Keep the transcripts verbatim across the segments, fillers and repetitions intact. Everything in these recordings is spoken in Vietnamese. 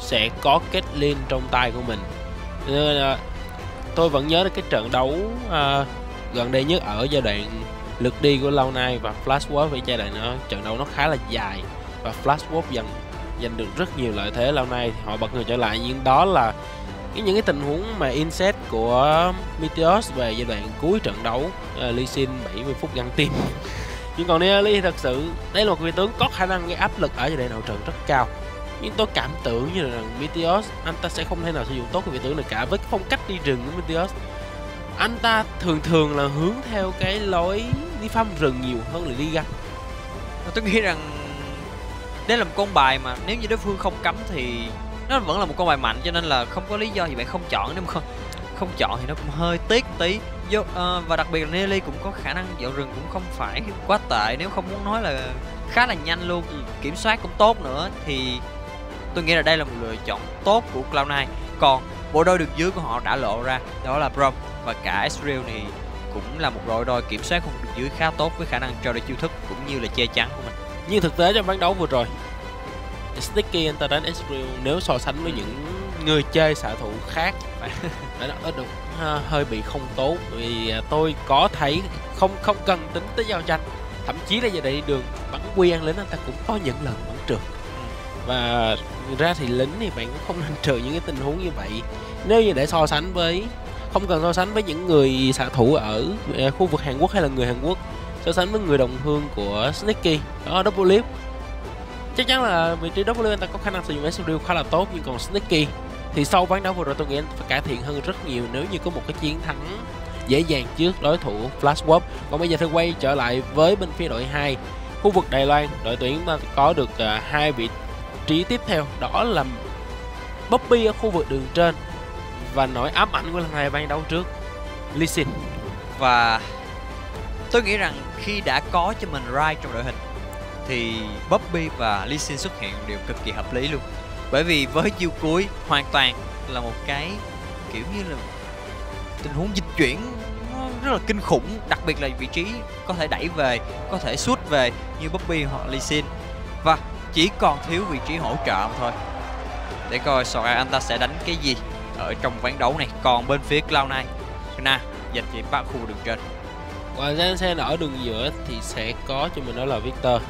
sẽ có Caitlyn trong tay của mình. Nên, uh, tôi vẫn nhớ được cái trận đấu uh, gần đây nhất ở giai đoạn lượt đi của lâu nay, và Flash Wolf với giai đoạn nó trận đấu nó khá là dài và Flash Wolf dần giành được rất nhiều lợi thế. Lâu nay họ bật người trở lại, nhưng đó là cái những cái tình huống mà inset của Meteos về giai đoạn cuối trận đấu. uh, Lee Sin bảy mươi phút găng tim. Nhưng còn Nearly thì thật sự đây là một vị tướng có khả năng gây áp lực ở giai đoạn đầu trận rất cao. Nhưng tôi cảm tưởng như là rằng Meteos anh ta sẽ không thể nào sử dụng tốt cái vị tướng này cả. Với cái phong cách đi rừng của Meteos, anh ta thường thường là hướng theo cái lối đi farm rừng nhiều hơn là đi găng. Tôi nghĩ rằng đây là một con bài mà nếu như đối phương không cấm thì nó vẫn là một con bài mạnh, cho nên là không có lý do gì bạn không chọn. Nếu mà không, không chọn thì nó cũng hơi tiếc tí. Vô, uh, và đặc biệt là Nearly cũng có khả năng dạo rừng cũng không phải quá tệ, nếu không muốn nói là khá là nhanh luôn, kiểm soát cũng tốt nữa, thì tôi nghĩ là đây là một lựa chọn tốt của cloud nine. Còn bộ đôi đường dưới của họ đã lộ ra, đó là Braum và cả Ezreal thì cũng là một đội đôi kiểm soát khu vực đường dưới khá tốt với khả năng cho đội chiêu thức cũng như là che chắn của mình. Nhưng thực tế trong ván đấu vừa rồi, Sticky anh ta đánh Ezreal nếu so sánh với những người chơi xạ thủ khác nó được hơi bị không tốt, vì tôi có thấy không không cần tính tới giao tranh, thậm chí là giờ đi đường bắn quy ăn lính anh ta cũng có những lần bắn trượt. Và ra thì lính thì bạn cũng không nên trừ những cái tình huống như vậy. Nếu như để so sánh với, không cần so sánh với những người xạ thủ ở khu vực Hàn Quốc hay là người Hàn Quốc, so sánh với người đồng hương của Sneaky, đó W, chắc chắn là vị trí W anh ta có khả năng sử dụng Ezreal khá là tốt. Nhưng còn Sneaky thì sau ván đấu vừa rồi tôi nghĩ anh phải cải thiện hơn rất nhiều nếu như có một cái chiến thắng dễ dàng trước đối thủ Flash Wolf. Còn bây giờ thì quay trở lại với bên phía đội hai, khu vực Đài Loan, đội tuyển chúng ta có được uh, hai vị trí tiếp theo, đó là Poppy ở khu vực đường trên và nỗi ám ảnh của lần này ván đấu trước, Lee Sin. Và tôi nghĩ rằng khi đã có cho mình Ryze trong đội hình thì Poppy và Lee Sin xuất hiện đều cực kỳ hợp lý luôn. Bởi vì với chiêu cuối hoàn toàn là một cái kiểu như là tình huống dịch chuyển nó rất là kinh khủng, đặc biệt là vị trí có thể đẩy về, có thể sút về như Poppy hoặc Lee Sin, và chỉ còn thiếu vị trí hỗ trợ mà thôi. Để coi Sora anh ta sẽ đánh cái gì ở trong ván đấu này. Còn bên phía cloud nine, Na giành chỉ ba khu đường trên. Và Jensen ở đường giữa thì sẽ có cho mình đó là Victor.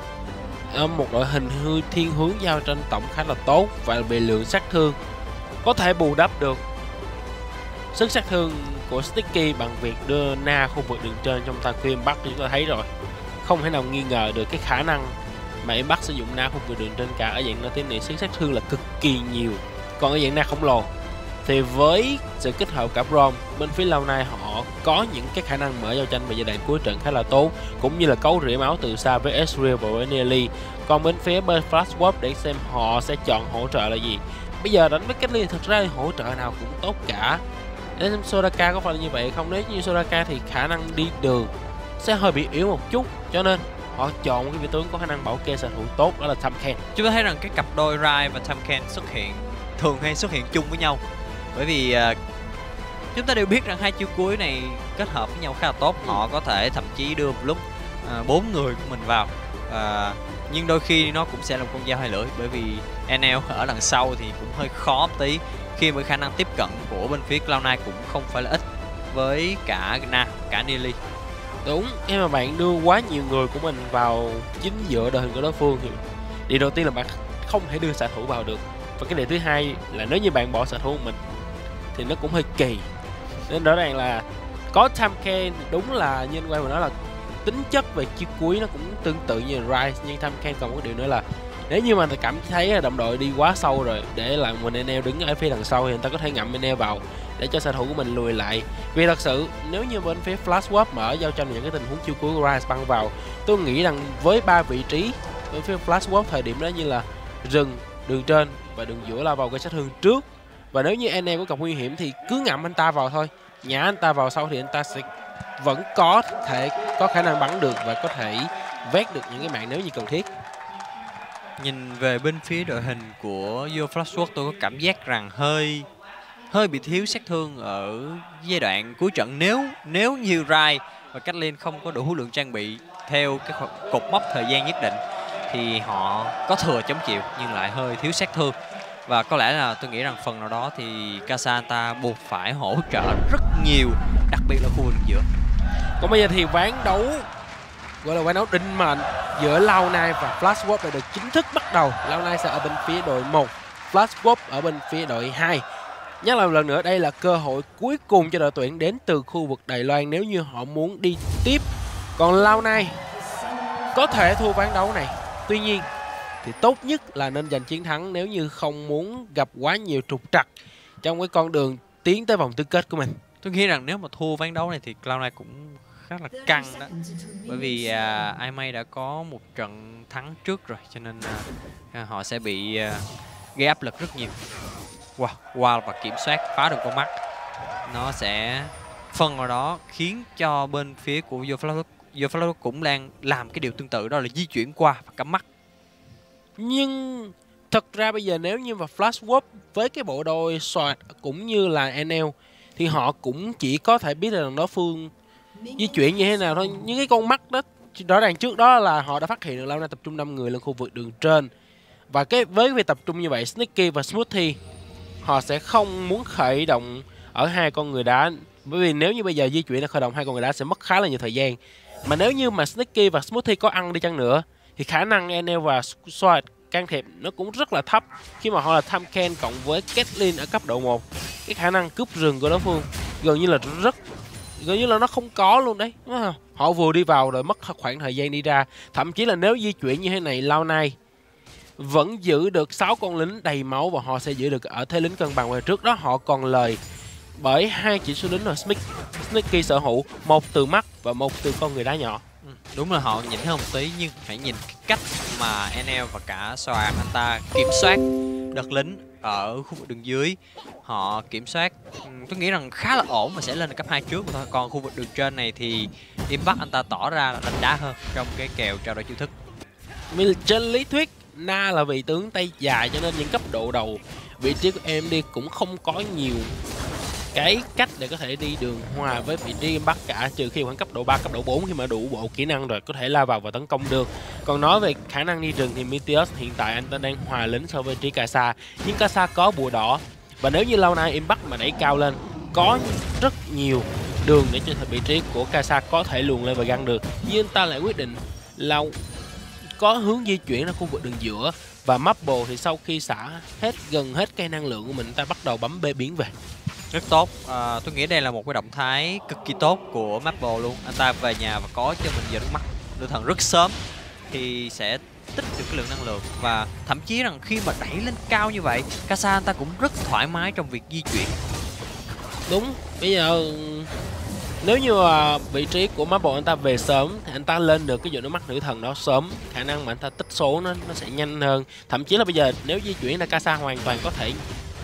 Một đội hình hư thiên hướng giao tranh tổng khá là tốt, và về lượng sát thương có thể bù đắp được sức sát thương của Sticky bằng việc đưa Na khu vực đường trên trong tay Queen Bắc. Chúng ta thấy rồi, không thể nào nghi ngờ được cái khả năng mà em Bắc sử dụng Na khu vực đường trên cả. Ở dạng team này sức sát thương là cực kỳ nhiều. Còn ở dạng Na khổng lồ thì với sự kết hợp cả Braum, bên phía lâu nay họ có những cái khả năng mở giao tranh về giai đoạn cuối trận khá là tốt, cũng như là cấu rỉa máu từ xa với Ezreal và với Nearly. Còn bên phía bên Flash Wolf để xem họ sẽ chọn hỗ trợ là gì. Bây giờ đánh với Caitlyn thực ra thì hỗ trợ nào cũng tốt cả. Để xem Soraka có phải là như vậy không. Nếu như Soraka thì khả năng đi đường sẽ hơi bị yếu một chút, cho nên họ chọn một cái vị tướng có khả năng bảo kê xạ thủ tốt, đó là Tahm Kench. Chúng ta thấy rằng cái cặp đôi Ryze và Tahm Kench xuất hiện thường hay xuất hiện chung với nhau, bởi vì uh, chúng ta đều biết rằng hai chiêu cuối này kết hợp với nhau khá là tốt. Họ có thể thậm chí đưa một lúc bốn uh, người của mình vào, uh, nhưng đôi khi nó cũng sẽ là một con dao hai lưỡi, bởi vì en lờ ở đằng sau thì cũng hơi khó một tí, khi mà khả năng tiếp cận của bên phía cloud nine cũng không phải là ít với cả Na, cả Nearly. Đúng, khi mà bạn đưa quá nhiều người của mình vào chính giữa đội hình của đối phương thì điều đầu tiên là bạn không thể đưa xạ thủ vào được, và cái điều thứ hai là nếu như bạn bỏ xạ thủ của mình thì nó cũng hơi kỳ. Nên rõ ràng là có Tahm Kench, đúng là như anh Quang vừa nói là tính chất về chiêu cuối nó cũng tương tự như Ryze, nhưng Tahm Kench còn một điều nữa là nếu như mà người ta cảm thấy là đồng đội đi quá sâu rồi, để lại mình en lờ đứng ở phía đằng sau thì người ta có thể ngậm en lờ vào để cho xạ thủ của mình lùi lại. Vì thật sự nếu như bên phía Flash Wolf mở giao tranh những cái tình huống chiêu cuối của Ryze băng vào, tôi nghĩ rằng với ba vị trí bên phía Flash Wolf thời điểm đó như là rừng, đường trên và đường giữa lao vào gây sát thương trước, và nếu như en lờ có gặp nguy hiểm thì cứ ngậm anh ta vào thôi, nhả anh ta vào sau thì anh ta sẽ vẫn có thể có khả năng bắn được và có thể vét được những cái mạng nếu như cần thiết. Nhìn về bên phía đội hình của Yo Flash Wolf, tôi có cảm giác rằng hơi hơi bị thiếu sát thương ở giai đoạn cuối trận. Nếu nếu như Ryze và Caitlyn không có đủ lượng trang bị theo cái cột mốc thời gian nhất định thì họ có thừa chống chịu nhưng lại hơi thiếu sát thương. Và có lẽ là tôi nghĩ rằng phần nào đó thì Kasa anh ta buộc phải hỗ trợ rất nhiều, đặc biệt là khu vực giữa. Còn bây giờ thì ván đấu gọi là ván đấu định mệnh giữa Lao Nai và Flash Warp đã được chính thức bắt đầu. Lao Nai sẽ ở bên phía đội một, Flash Warp ở bên phía đội hai. Nhắc lại một lần nữa, đây là cơ hội cuối cùng cho đội tuyển đến từ khu vực Đài Loan nếu như họ muốn đi tiếp. Còn Lao Nai có thể thua ván đấu này, tuy nhiên thì tốt nhất là nên giành chiến thắng nếu như không muốn gặp quá nhiều trục trặc trong cái con đường tiến tới vòng tứ kết của mình. Tôi nghĩ rằng nếu mà thua ván đấu này thì Cloud này cũng khá là căng đó, bởi vì à, i em a đã có một trận thắng trước rồi, cho nên à, họ sẽ bị à, gây áp lực rất nhiều. Wow, wow và kiểm soát phá được con mắt, nó sẽ phần nào đó khiến cho bên phía của Yoflow Yoflow cũng đang làm cái điều tương tự, đó là di chuyển qua và cắm mắt. Nhưng thật ra bây giờ nếu như mà Flash Warp với cái bộ đôi Sword cũng như là en lờ thì họ cũng chỉ có thể biết được đối phương di chuyển như thế nào thôi. Những cái con mắt đó rõ ràng trước đó là họ đã phát hiện được Lao Nai tập trung năm người lên khu vực đường trên, và cái với việc tập trung như vậy, Sneaky và Smoothie họ sẽ không muốn khởi động ở hai con người đá, bởi vì nếu như bây giờ di chuyển để khởi động hai con người đá sẽ mất khá là nhiều thời gian. Mà nếu như mà Sneaky và Smoothie có ăn đi chăng nữa thì khả năng en lờ và Sword can thiệp nó cũng rất là thấp, khi mà họ là Tham Ken cộng với Caitlyn ở cấp độ một. Cái khả năng cướp rừng của đối phương gần như là rất gần như là nó không có luôn đấy, đúng không? Họ vừa đi vào rồi mất khoảng thời gian đi ra. Thậm chí là nếu di chuyển như thế này, Lao Nai vẫn giữ được sáu con lính đầy máu và họ sẽ giữ được ở thế lính cân bằng. Và trước đó họ còn lời bởi hai chỉ số lính là Sneaky sở hữu, một từ mắt và một từ con người đá nhỏ. Ừ, đúng là họ nhỉnh hơn một tí, nhưng hãy nhìn cái cách mà en lờ và cả Soạt anh ta kiểm soát đợt lính ở khu vực đường dưới. Họ kiểm soát tôi nghĩ rằng khá là ổn và sẽ lên được cấp hai trước thôi. Còn khu vực đường trên này thì Impact anh ta tỏ ra là đánh đá hơn trong cái kèo trao đổi chiêu thức. Trên lý thuyết Na là vị tướng tay dài, cho nên những cấp độ đầu vị trí của em đi cũng không có nhiều cái cách để có thể đi đường hòa với vị trí Impact cả, trừ khi khoảng cấp độ ba, cấp độ bốn khi mà đủ bộ kỹ năng rồi có thể la vào và tấn công được. Còn nói về khả năng đi rừng thì Meteos hiện tại anh ta đang hòa lính so với vị trí Kasa, nhưng Kasa có bùa đỏ, và nếu như lâu nay Impact mà đẩy cao lên có rất nhiều đường để cho vị trí của Kasa có thể luồn lên và găng được, nhưng anh ta lại quyết định là có hướng di chuyển ra khu vực đường giữa. Và Maple thì sau khi xả hết gần hết cây năng lượng của mình, ta bắt đầu bấm bê biến về. Rất tốt, à, tôi nghĩ đây là một cái động thái cực kỳ tốt của Maple luôn. Anh ta về nhà và có cho mình giờ nước mắt lửa thần rất sớm thì sẽ tích được cái lượng năng lượng, và thậm chí rằng khi mà đẩy lên cao như vậy, Kasa anh ta cũng rất thoải mái trong việc di chuyển. Đúng, bây giờ nếu như mà vị trí của Maple anh ta về sớm thì anh ta lên được cái giờ nước mắt nữ thần đó sớm, khả năng mà anh ta tích số nó nó sẽ nhanh hơn. Thậm chí là bây giờ nếu di chuyển là Kasa hoàn toàn có thể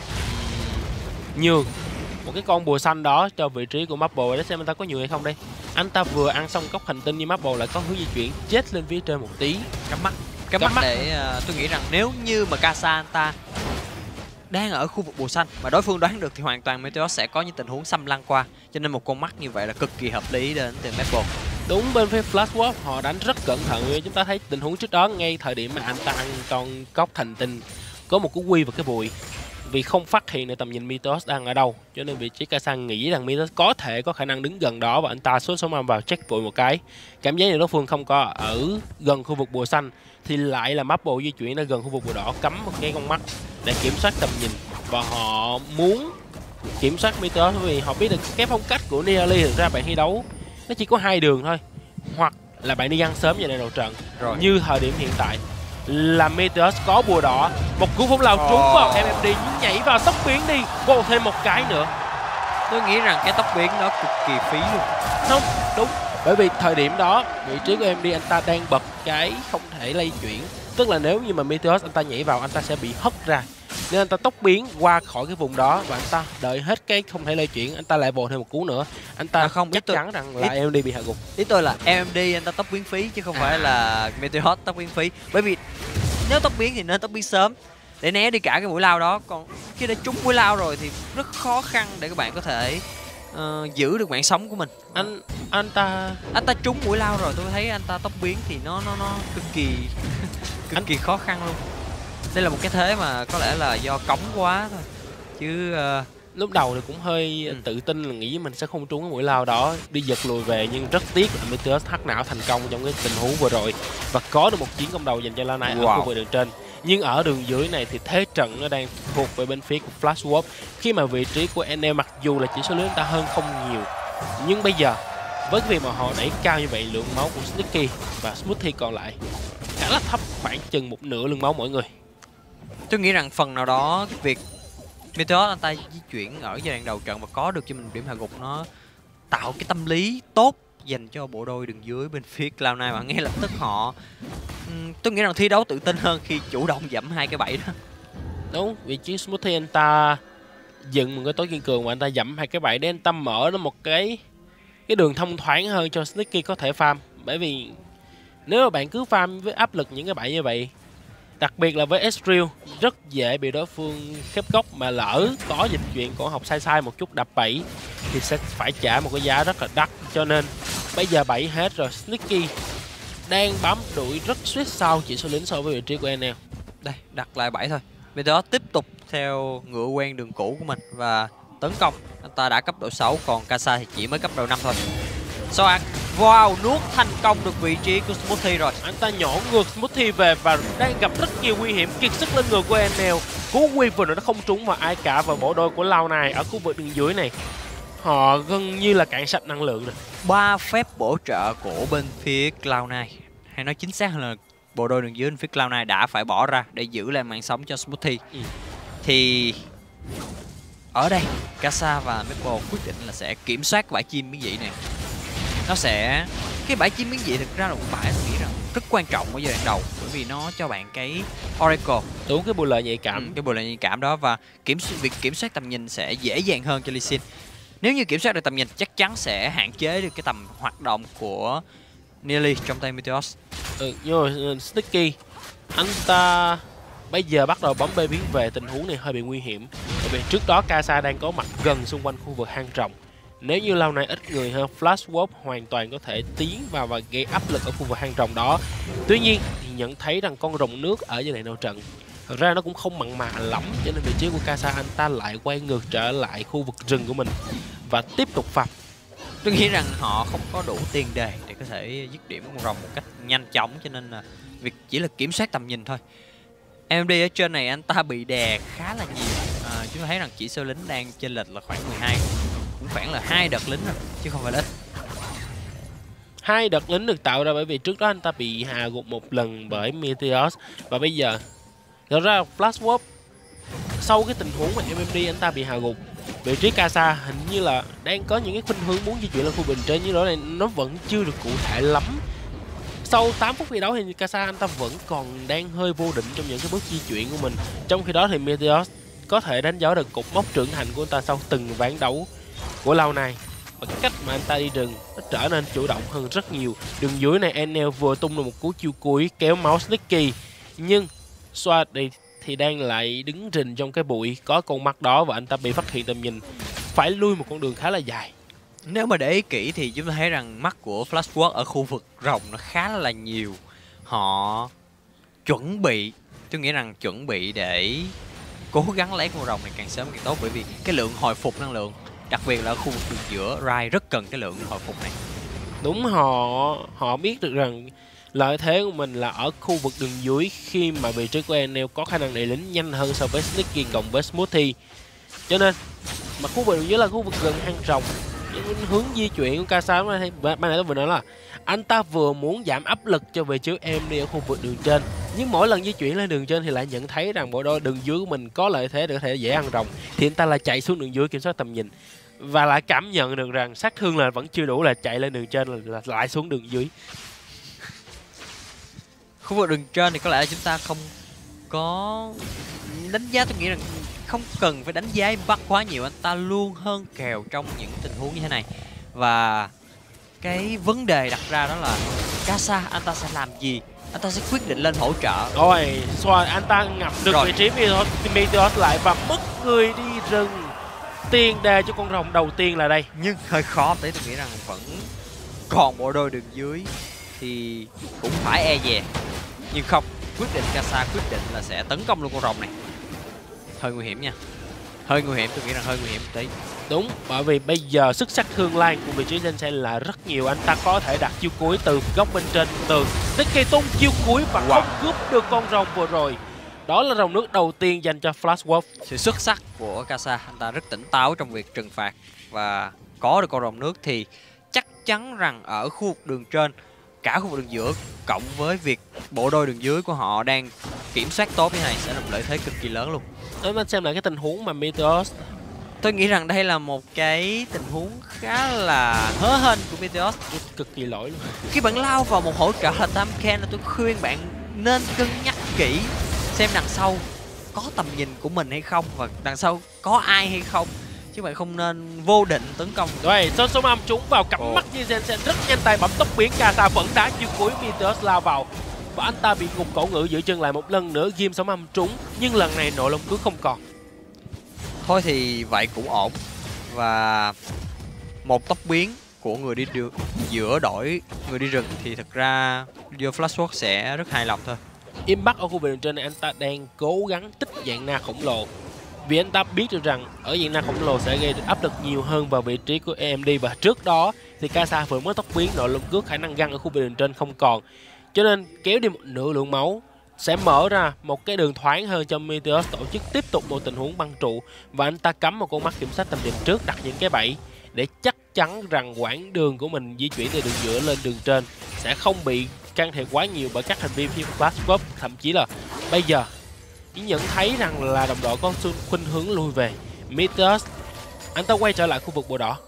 nhường một cái con bùa xanh đó cho vị trí của Maple, để xem anh ta có nhường hay không đây. Anh ta vừa ăn xong cốc hành tinh như Maple lại có hướng di chuyển chết lên phía trên một tí, cắm mắt cắm mắt, mắt để uh, tôi nghĩ rằng nếu như mà Kasa anh ta đang ở khu vực bùa xanh mà đối phương đoán được thì hoàn toàn Meteor sẽ có những tình huống xâm lăng qua, cho nên một con mắt như vậy là cực kỳ hợp lý đến từ Maple. Đúng, bên phía Flash Warp họ đánh rất cẩn thận. Chúng ta thấy tình huống trước đó, ngay thời điểm mà anh ta ăn con cốc thành tinh có một cú quy vào cái bụi, vì không phát hiện được tầm nhìn Meteos đang ở đâu, cho nên vị trí Kasa nghĩ rằng Meteos có thể có khả năng đứng gần đó, và anh ta số số năm vào check vội một cái. Cảm giác như đối phương không có ở gần khu vực bùa xanh thì lại là Maple di chuyển ra gần khu vực bùa đỏ, cắm một cái con mắt để kiểm soát tầm nhìn, và họ muốn kiểm soát Meteos vì họ biết được cái phong cách của Nidalee. Thực ra bạn thi đấu nó chỉ có hai đường thôi, hoặc là bạn đi găng sớm vào đầu trận rồi, như thời điểm hiện tại là Meteos có bùa đỏ, một cú phóng lao trúng oh. vào em em đê, nhưng nhảy vào tốc biến đi, vô thêm một cái nữa. Tôi nghĩ rằng cái tốc biến đó cực kỳ phí luôn. Không, đúng, bởi vì thời điểm đó vị trí của em em đê anh ta đang bật cái không thể lay chuyển, tức là nếu như mà Meteos anh ta nhảy vào anh ta sẽ bị hất ra, nên anh ta tốc biến qua khỏi cái vùng đó và anh ta đợi hết cái không thể lay chuyển, anh ta lại bồ thêm một cú nữa, anh ta à không chắc chắn rằng là ý, em em đê bị hạ gục. Ý tôi là em em đê anh ta tốc biến phí chứ không à. phải là Meteos tốc biến phí, bởi vì nếu tốc biến thì nên tốc biến sớm để né đi cả cái mũi lao đó, còn khi đã trúng mũi lao rồi thì rất khó khăn để các bạn có thể uh, giữ được mạng sống của mình. Anh anh ta anh ta trúng mũi lao rồi, tôi thấy anh ta tốc biến thì nó nó nó cực kỳ cực anh, kỳ khó khăn luôn. Đây là một cái thế mà có lẽ là do cống quá thôi. Chứ uh... lúc đầu thì cũng hơi ừ. tự tin là nghĩ mình sẽ không trúng cái mũi lao đó, đi giật lùi về, nhưng rất tiếc là Meteor hack não thành công trong cái tình huống vừa rồi và có được một chiến công đầu dành cho Cloud nine wow. ở khu vực đường trên. Nhưng ở đường dưới này thì thế trận nó đang thuộc về bên phía của Flash Wolf, khi mà vị trí của en lờ mặc dù là chỉ số lính ta hơn không nhiều, nhưng bây giờ với cái việc mà họ đẩy cao như vậy, lượng máu của Sneaky và Smoothie còn lại khá là thấp, khoảng chừng một nửa lượng máu mỗi người. Tôi nghĩ rằng phần nào đó cái việc Meteor anh ta di chuyển ở giai đoạn đầu trận và có được cho mình điểm hạ gục nó tạo cái tâm lý tốt dành cho bộ đôi đường dưới bên phía Cloud nine, và ngay lập tức họ uhm, tôi nghĩ rằng thi đấu tự tin hơn khi chủ động dẫm hai cái bẫy đó. Đúng, vị trí Smoothie anh ta dựng một cái tối kiên cường và anh ta dẫm hai cái bẫy để anh ta mở nó một cái cái đường thông thoáng hơn cho Sneaky có thể farm. Bởi vì nếu mà bạn cứ farm với áp lực những cái bẫy như vậy, đặc biệt là với Ezreal, rất dễ bị đối phương khép góc, mà lỡ có dịch chuyện cổ học sai sai một chút đập bẫy thì sẽ phải trả một cái giá rất là đắt. Cho nên bây giờ bẫy hết rồi, Sneaky đang bám đuổi rất suýt sau chỉ số lính so với vị trí của en lờ. Đây, đặt lại bẫy thôi. Meteor tiếp tục theo ngựa quen đường cũ của mình và tấn công. Anh ta đã cấp độ sáu, còn Kasa thì chỉ mới cấp độ năm thôi. Soan, wow, nuốt thành công được vị trí của Smoothie rồi. Anh ta nhổ ngược Smoothie về và đang gặp rất nhiều nguy hiểm, kiệt sức lên ngược của en lờ. Cú Weaver nó không trúng vào ai cả, và bộ đôi của Cloud nine ở khu vực đường dưới này họ gần như là cạn sạch năng lượng rồi. Ba phép bổ trợ của bên phía Cloud nine, hay nói chính xác hơn là bộ đôi đường dưới bên phía Cloud nine đã phải bỏ ra để giữ lại mạng sống cho Smoothie. Ừ. Thì ở đây Kasa và Maple quyết định là sẽ kiểm soát bãi chim biến dị này. Nó sẽ cái bãi chim biến dị thực ra là một bãi tôi nghĩ rằng rất quan trọng ở giai đoạn đầu, bởi vì nó cho bạn cái Oracle, đúng cái bùa lợi nhạy cảm, ừ, cái bùa lợi nhạy cảm đó, và kiểm việc kiểm soát tầm nhìn sẽ dễ dàng hơn cho Lee Sin. Nếu như kiểm soát được tầm nhìn chắc chắn sẽ hạn chế được cái tầm hoạt động của Nearly trong tay Meteos. Ừ, nhưng mà Sticky anh ta bây giờ bắt đầu bấm bê biến về, tình huống này hơi bị nguy hiểm, bởi vì trước đó Kasa đang có mặt gần xung quanh khu vực hang rồng. Nếu như lâu nay ít người hơn, Flash Wolf hoàn toàn có thể tiến vào và gây áp lực ở khu vực hang rồng đó. Tuy nhiên thì nhận thấy rằng con rồng nước ở giai đoạn đầu trận thật ra nó cũng không mặn mà lắm, cho nên vị trí của Kasa anh ta lại quay ngược trở lại khu vực rừng của mình và tiếp tục phập. Tôi nghĩ rằng họ không có đủ tiền đề để có thể dứt điểm con rồng một cách nhanh chóng, cho nên là việc chỉ là kiểm soát tầm nhìn thôi. em đê ở trên này anh ta bị đè khá là nhiều, à, chúng ta thấy rằng chỉ số lính đang chênh lệch là khoảng mười hai, cũng khoảng là hai đợt lính rồi chứ không phải là ít. Hai đợt lính được tạo ra bởi vì trước đó anh ta bị hạ gục một lần bởi Meteos, và bây giờ thật ra Flash Wolf sau cái tình huống mà em em đê anh ta bị hạ gục, vị trí Kasa hình như là đang có những cái khuynh hướng muốn di chuyển lên khu bình trên, nhưng đó này nó vẫn chưa được cụ thể lắm. Sau tám phút thi đấu thì Kasa anh ta vẫn còn đang hơi vô định trong những cái bước di chuyển của mình. Trong khi đó thì Meteos có thể đánh dấu được cột mốc trưởng thành của anh ta sau từng ván đấu của lâu này, và cái cách mà anh ta đi rừng nó trở nên chủ động hơn rất nhiều. Đường dưới này en lờ vừa tung được một cú chiêu cuối kéo máu Sneaky, nhưng Swadi thì đang lại đứng rình trong cái bụi có con mắt đó, và anh ta bị phát hiện tầm nhìn, phải lui một con đường khá là dài. Nếu mà để ý kỹ thì chúng ta thấy rằng mắt của Flashwork ở khu vực rồng nó khá là nhiều. Họ chuẩn bị, tôi nghĩ rằng chuẩn bị để cố gắng lấy con rồng này càng sớm càng tốt, bởi vì cái lượng hồi phục năng lượng, đặc biệt là ở khu vực đường giữa, Rai rất cần cái lượng hồi phục này. Đúng, họ họ biết được rằng lợi thế của mình là ở khu vực đường dưới, khi mà vị trí của en lờ có khả năng đẩy lính nhanh hơn so với Sneaky cộng với Smoothie. Cho nên mà khu vực đường dưới là khu vực gần hang rồng, hướng di chuyển của Kasa ban nãy tôi vừa nói là anh ta vừa muốn giảm áp lực cho vị trí em đi ở khu vực đường trên, nhưng mỗi lần di chuyển lên đường trên thì lại nhận thấy rằng bộ đôi đường dưới của mình có lợi thế để có thể dễ ăn rồng, thì anh ta lại chạy xuống đường dưới kiểm soát tầm nhìn, và lại cảm nhận được rằng sát thương là vẫn chưa đủ, là chạy lên đường trên là, là lại xuống đường dưới. Khu vực đường trên thì có lẽ là chúng ta không có đánh giá, tôi nghĩ rằng không cần phải đánh giá bắt quá nhiều, anh ta luôn hơn kèo trong những tình huống như thế này. Và cái vấn đề đặt ra đó là Kasa anh ta sẽ làm gì, anh ta sẽ quyết định lên hỗ trợ. Rồi, xoa anh ta ngập được rồi. Vị trí Meteos lại và mất người đi rừng. Tiền đề cho con rồng đầu tiên là đây, nhưng hơi khó tí, tôi nghĩ rằng vẫn còn bộ đôi đường dưới thì cũng phải e dè, nhưng không, quyết định Kasa quyết định là sẽ tấn công luôn con rồng này. Hơi nguy hiểm nha. Hơi nguy hiểm, tôi nghĩ rằng hơi nguy hiểm một tí. Đúng, bởi vì bây giờ sức sát thương lan của vị trí Jensen là rất nhiều. Anh ta có thể đặt chiêu cuối từ góc bên trên tường. Sticky tung chiêu cuối và wow. không cướp được con rồng vừa rồi. Đó là rồng nước đầu tiên dành cho Flash Wolf. Sự xuất sắc của Kasa, anh ta rất tỉnh táo trong việc trừng phạt. Và có được con rồng nước thì chắc chắn rằng ở khu vực đường trên, cả khu vực đường giữa cộng với việc bộ đôi đường dưới của họ đang kiểm soát tốt như này sẽ là một lợi thế cực kỳ lớn luôn. Nói mình xem lại cái tình huống mà Meteos. Tôi nghĩ rằng đây là một cái tình huống khá là hớ hênh của Meteos. Cực kỳ lỗi luôn. Khi bạn lao vào một hỗ trợ là Tam Ken, tôi khuyên bạn nên cân nhắc kỹ xem đằng sau có tầm nhìn của mình hay không và đằng sau có ai hay không, chứ bạn không nên vô định tấn công. Rồi, Son số âm trúng vào cặp mắt như Jensen, rất nhanh tay bấm tốc biến. Kasa vẫn đá chiêu cuối, Meteos lao vào và anh ta bị gục cổ ngữ giữ chân lại một lần nữa. Ghim sóng âm trúng nhưng lần này nộ lông cước không còn. Thôi thì vậy cũng ổn. Và một tốc biến của người đi đường giữa đổi người đi rừng thì thật ra vô Flashwalk sẽ rất hài lòng thôi. Impact ở khu vực trên này anh ta đang cố gắng tích dạng na khổng lồ, vì anh ta biết được rằng ở dạng na khổng lồ sẽ gây được áp lực nhiều hơn vào vị trí của a em đê. Và trước đó thì Kasa vừa mới tốc biến, nộ lông cước, khả năng găng ở khu vực trên không còn, cho nên kéo đi một nửa lượng máu sẽ mở ra một cái đường thoáng hơn cho Meteos tổ chức tiếp tục một tình huống băng trụ. Và anh ta cắm một con mắt kiểm soát tầm nhìn trước, đặt những cái bẫy để chắc chắn rằng quãng đường của mình di chuyển từ đường giữa lên đường trên sẽ không bị can thiệp quá nhiều bởi các thành viên phía Flashwolf. Thậm chí là bây giờ chỉ nhận thấy rằng là đồng đội có khuynh hướng lui về. Meteos anh ta quay trở lại khu vực bùa đỏ.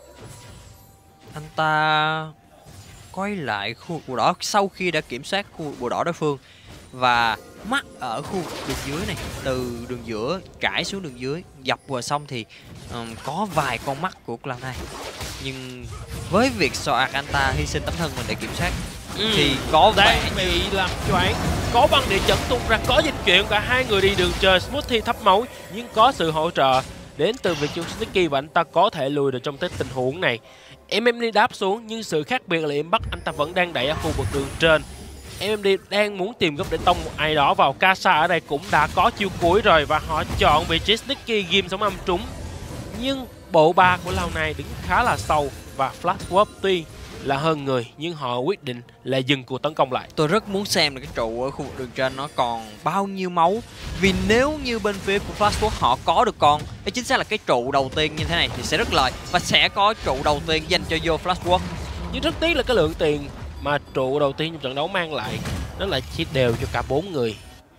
Anh ta quay lại khu vực bùa đỏ sau khi đã kiểm soát khu vực bùa đỏ đối phương và mắt ở khu vực đường dưới này, từ đường giữa trải xuống đường dưới dọc vừa xong thì um, có vài con mắt của cloud này, nhưng với việc Soak anh ta hy sinh tấm thân mình để kiểm soát ừ. thì có đang bị làm choáng, có băng địa chấn tung ra, có dịch chuyển, cả hai người đi đường trời. Smoothie thấp máu nhưng có sự hỗ trợ đến từ việc chung Sticky và anh ta có thể lùi được trong cái tình huống này. em em đê đáp xuống nhưng sự khác biệt là Impact anh ta vẫn đang đẩy ở khu vực đường trên. em em đê đang muốn tìm góc để tông một ai đó vào. Kasa ở đây cũng đã có chiêu cuối rồi và họ chọn vị trí Sticky ghim sóng âm trúng. Nhưng bộ ba của Lao này đứng khá là sâu và Flashwolf tuy là hơn người nhưng họ quyết định là dừng cuộc tấn công lại. Tôi rất muốn xem là cái trụ ở khu vực đường trên nó còn bao nhiêu máu, vì nếu như bên phía của Flashwolf họ có được con, ấy chính xác là cái trụ đầu tiên như thế này thì sẽ rất lợi và sẽ có trụ đầu tiên dành cho vô Flashwolf. Nhưng rất tiếc là cái lượng tiền mà trụ đầu tiên trong trận đấu mang lại nó lại chia đều cho cả bốn người.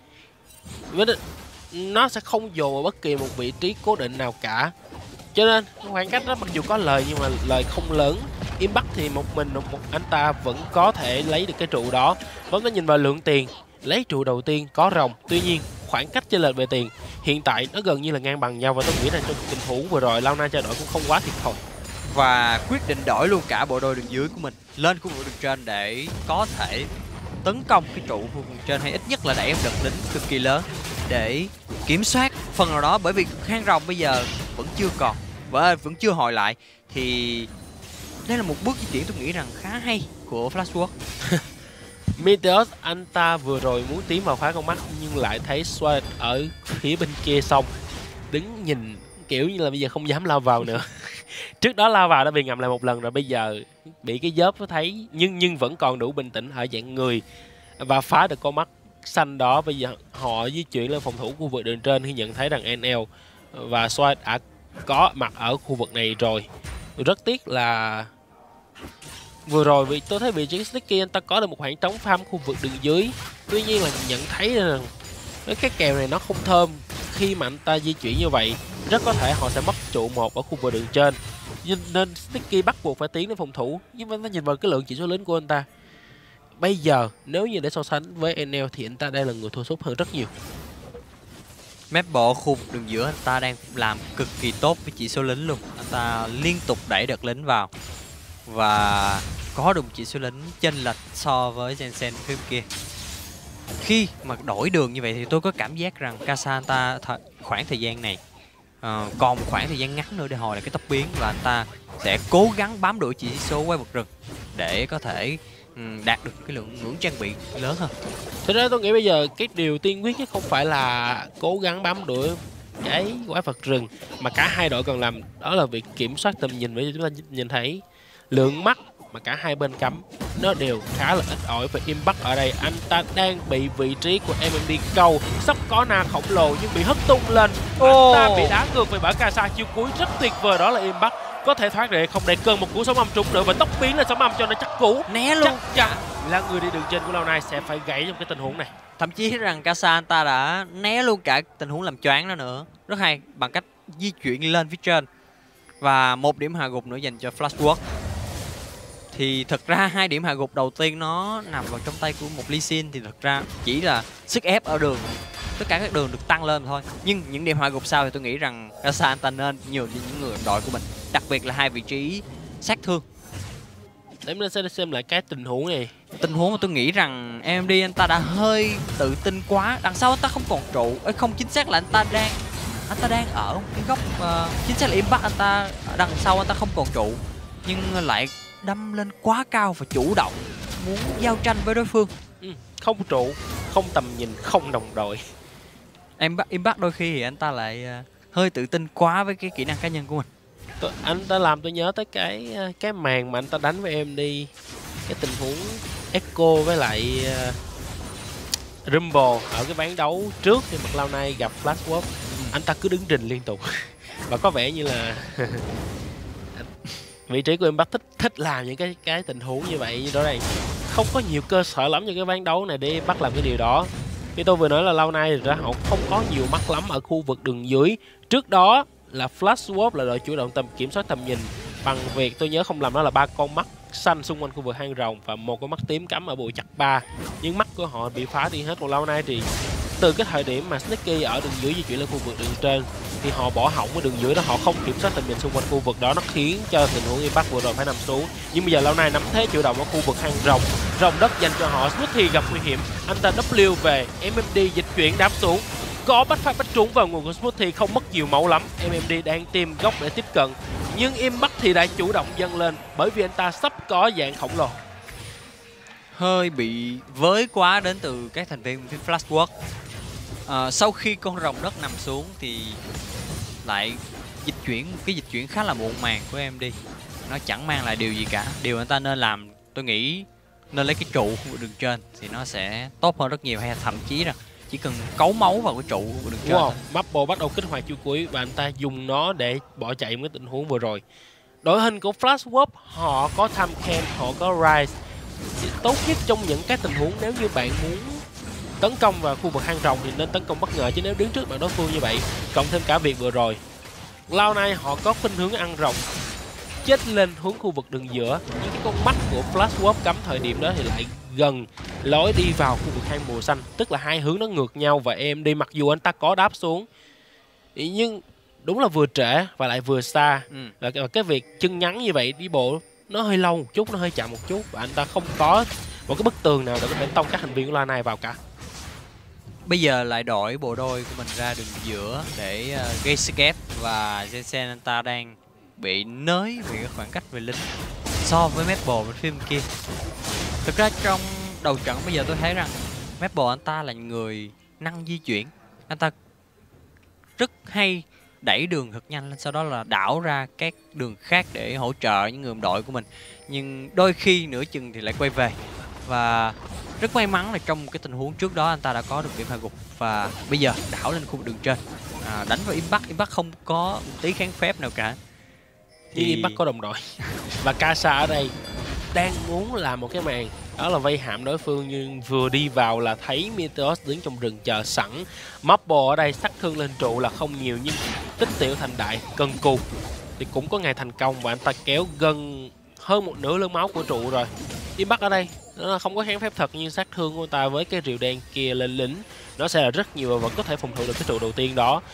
Nó sẽ không dồn vào bất kỳ một vị trí cố định nào cả, cho nên khoảng cách đó mặc dù có lời nhưng mà lời không lớn. Impact thì một mình một anh ta vẫn có thể lấy được cái trụ đó. Vẫn nó nhìn vào lượng tiền, lấy trụ đầu tiên có rồng. Tuy nhiên khoảng cách chênh lệch về tiền hiện tại nó gần như là ngang bằng nhau, và tôi nghĩ là trong tình huống vừa rồi Lao Na trao đổi cũng không quá thiệt thòi. Và quyết định đổi luôn cả bộ đôi đường dưới của mình lên khu vực đường trên để có thể tấn công cái trụ khu vực đường trên, hay ít nhất là đẩy áp lực lính cực kỳ lớn để kiểm soát phần nào đó, bởi vì hang rồng bây giờ vẫn chưa còn và vẫn chưa hồi lại. Thì đây là một bước di chuyển tôi nghĩ rằng khá hay của Flashwolf. Meteos anh ta vừa rồi muốn tiến vào phá con mắt nhưng lại thấy Sword ở phía bên kia sông, đứng nhìn kiểu như là bây giờ không dám lao vào nữa. Trước đó lao vào đã bị ngậm lại một lần rồi, bây giờ bị cái dớp nó thấy nhưng nhưng vẫn còn đủ bình tĩnh ở dạng người và phá được con mắt xanh đó. Bây giờ họ di chuyển lên phòng thủ khu vực đường trên khi nhận thấy rằng en lờ và Sword đã có mặt ở khu vực này rồi. Rất tiếc là vừa rồi vì tôi thấy vị trí Sticky anh ta có được một khoảng trống farm khu vực đường dưới. Tuy nhiên là nhận thấy rằng cái kèo này nó không thơm khi mà anh ta di chuyển như vậy. Rất có thể họ sẽ mất trụ một ở khu vực đường trên, nên Sticky bắt buộc phải tiến đến phòng thủ. Nhưng mà nó nhìn vào cái lượng chỉ số lính của anh ta bây giờ, nếu như để so sánh với en lờ thì anh ta đây là người thua sút hơn rất nhiều. Map bộ khu vực đường giữa anh ta đang làm cực kỳ tốt với chỉ số lính luôn. Anh ta liên tục đẩy đợt lính vào và có được chỉ số lính chênh lệch so với Jensen phía kia. Khi mà đổi đường như vậy thì tôi có cảm giác rằng Kasa anh ta th khoảng thời gian này uh, còn một khoảng thời gian ngắn nữa để hồi lại cái tốc biến, và anh ta sẽ cố gắng bám đuổi chỉ số quay vật rừng để có thể ừ, đạt được cái lượng ngưỡng trang bị lớn hơn. Thực ra tôi nghĩ bây giờ cái điều tiên quyết nhất không phải là cố gắng bám đuổi cái quái vật rừng, mà cả hai đội cần làm đó là việc kiểm soát tầm nhìn. Bởi vì chúng ta nhìn thấy lượng mắt mà cả hai bên cắm nó đều khá là ít ỏi. Và Impact ở đây anh ta đang bị vị trí của em em đê câu, sắp có na khổng lồ nhưng bị hất tung lên. Oh. Anh ta bị đá ngược về bả Kasa. Chiêu cuối rất tuyệt vời đó là Impact có thể thoát để không để cơn một cú sóng âm trúng nữa, và tốc biến lên sóng âm cho nó chắc cú. Né luôn. Chắc chắn là người đi đường trên của lâu nay sẽ phải gãy trong cái tình huống này. Thậm chí rằng Kasa anh ta đã né luôn cả tình huống làm choáng đó nữa. Rất hay, bằng cách di chuyển lên phía trên. Và một điểm hạ gục nữa dành cho Flashwork. Thì thật ra hai điểm hạ gục đầu tiên nó nằm vào trong tay của một Lee Sin, thì thật ra chỉ là sức ép ở đường, tất cả các đường được tăng lên thôi. Nhưng những điểm hạ gục sau thì tôi nghĩ rằng Kasa anh ta nên nhường cho những người đồng đội của mình, đặc biệt là hai vị trí sát thương. Để mình sẽ xem lại cái tình huống này. Tình huống mà tôi nghĩ rằng em em đê anh ta đã hơi tự tin quá. Đằng sau anh ta không còn trụ, ấy không, chính xác là anh ta đang anh ta đang ở cái góc uh, chính xác là Impact anh ta đằng sau anh ta không còn trụ, nhưng lại đâm lên quá cao và chủ động muốn giao tranh với đối phương. Ừ, không trụ, không tầm nhìn, không đồng đội. Em Impact đôi khi thì anh ta lại uh, hơi tự tin quá với cái kỹ năng cá nhân của mình. Tôi, anh ta làm tôi nhớ tới cái cái màn mà anh ta đánh với em đi, cái tình huống Echo với lại uh, Rumble ở cái ván đấu trước thì mặt lâu nay gặp Flashwork. Ừ. Anh ta cứ đứng rình liên tục và có vẻ như là vị trí của em bắt thích thích làm những cái cái tình huống như vậy. Như đó đây không có nhiều cơ sở lắm cho cái ván đấu này để bắt làm cái điều đó. Như tôi vừa nói là lâu nay thì ra họ không có nhiều mắt lắm ở khu vực đường dưới. Trước đó là Flashwork là đội chủ động tầm kiểm soát tầm nhìn bằng việc tôi nhớ không lầm đó là ba con mắt xanh xung quanh khu vực hang rồng và một con mắt tím cắm ở bụi chặt ba, nhưng mắt của họ bị phá đi hết. Còn lâu nay thì từ cái thời điểm mà Sneaky ở đường dưới di chuyển lên khu vực đường trên thì họ bỏ hỏng cái đường dưới đó, họ không kiểm soát tầm nhìn xung quanh khu vực đó, nó khiến cho tình huống Impact vừa rồi phải nằm xuống. Nhưng bây giờ lâu nay nắm thế chủ động ở khu vực hang rồng, rồng đất dành cho họ. Smithy gặp nguy hiểm, anh ta W về, em em đê dịch chuyển đáp xuống, có bắt phát bắt trúng vào nguồn của Smithy, không mất nhiều máu lắm. em em đê đang tìm góc để tiếp cận, nhưng Impact thì đã chủ động dâng lên bởi vì anh ta sắp có dạng khổng lồ. Hơi bị với quá đến từ các thành viên phía Flashwork. À, sau khi con rồng đất nằm xuống thì lại dịch chuyển, cái dịch chuyển khá là muộn màng của em đi, nó chẳng mang lại điều gì cả. Điều anh ta nên làm tôi nghĩ nên lấy cái trụ của đường trên thì nó sẽ tốt hơn rất nhiều, hay thậm chí là chỉ cần cấu máu vào cái trụ của đường trên. Wow, Maple bắt đầu kích hoạt chiêu cuối và anh ta dùng nó để bỏ chạy một cái tình huống vừa rồi. Đội hình của Flashwork họ có Tham Ken, họ có Rise. Tốt nhất trong những cái tình huống nếu như bạn muốn tấn công vào khu vực hang rồng thì nên tấn công bất ngờ, chứ nếu đứng trước mặt đối phương như vậy, cộng thêm cả việc vừa rồi lâu nay họ có khuynh hướng ăn rồng chết lên hướng khu vực đường giữa, nhưng cái con mắt của Flashwork cắm thời điểm đó thì lại gần lối đi vào khu vực hang mùa xanh, tức là hai hướng nó ngược nhau. Và em đi mặc dù anh ta có đáp xuống nhưng đúng là vừa trễ và lại vừa xa. Ừ. Và cái việc chân ngắn như vậy đi bộ nó hơi lâu một chút, nó hơi chậm một chút, và anh ta không có một cái bức tường nào để có thể tông các thành viên của Lan này vào cả. Bây giờ lại đổi bộ đôi của mình ra đường giữa để uh, gây sức ép, và Jensen anh ta đang bị nới về cái khoảng cách về lính so với Maple bên phía bên kia. Thực ra trong đầu trận bây giờ tôi thấy rằng Maple anh ta là người năng di chuyển, anh ta rất hay đẩy đường thật nhanh lên, sau đó là đảo ra các đường khác để hỗ trợ những người đồng đội của mình. Nhưng đôi khi nửa chừng thì lại quay về. Và rất may mắn là trong cái tình huống trước đó anh ta đã có được điểm hạ gục, và bây giờ đảo lên khu vực đường trên, à, đánh vào Impact. Impact không có một tí kháng phép nào cả. Thì Impact có đồng đội. Và Kasa ở đây đang muốn làm một cái màn đó là vây hãm đối phương, nhưng vừa đi vào là thấy Meteos đứng trong rừng chờ sẵn. Maple ở đây sát thương lên trụ là không nhiều, nhưng tích tiểu thành đại, cần cù thì cũng có ngày thành công, và anh ta kéo gần hơn một nửa lượng máu của trụ rồi. Impact ở đây nó không có kháng phép thật, nhưng sát thương của ta với cái rìu đen kia lên lính nó sẽ là rất nhiều, và vẫn có thể phòng thủ được cái trụ đầu tiên đó.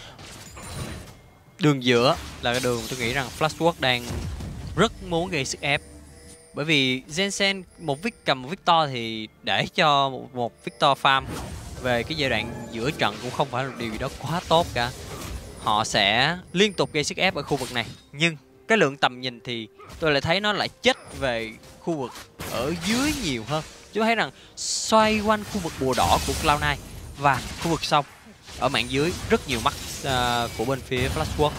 Đường giữa là cái đường tôi nghĩ rằng Flashwork đang rất muốn gây sức ép, bởi vì Jensen một vic cầm một Victor thì để cho một, một Victor farm về cái giai đoạn giữa trận cũng không phải là điều gì đó quá tốt cả. Họ sẽ liên tục gây sức ép ở khu vực này, nhưng cái lượng tầm nhìn thì tôi lại thấy nó lại chết về khu vực ở dưới nhiều hơn. Chúng ta thấy rằng xoay quanh khu vực bùa đỏ của cloud nine và khu vực sông ở mạn dưới rất nhiều mắt uh, của bên phía Flashwork.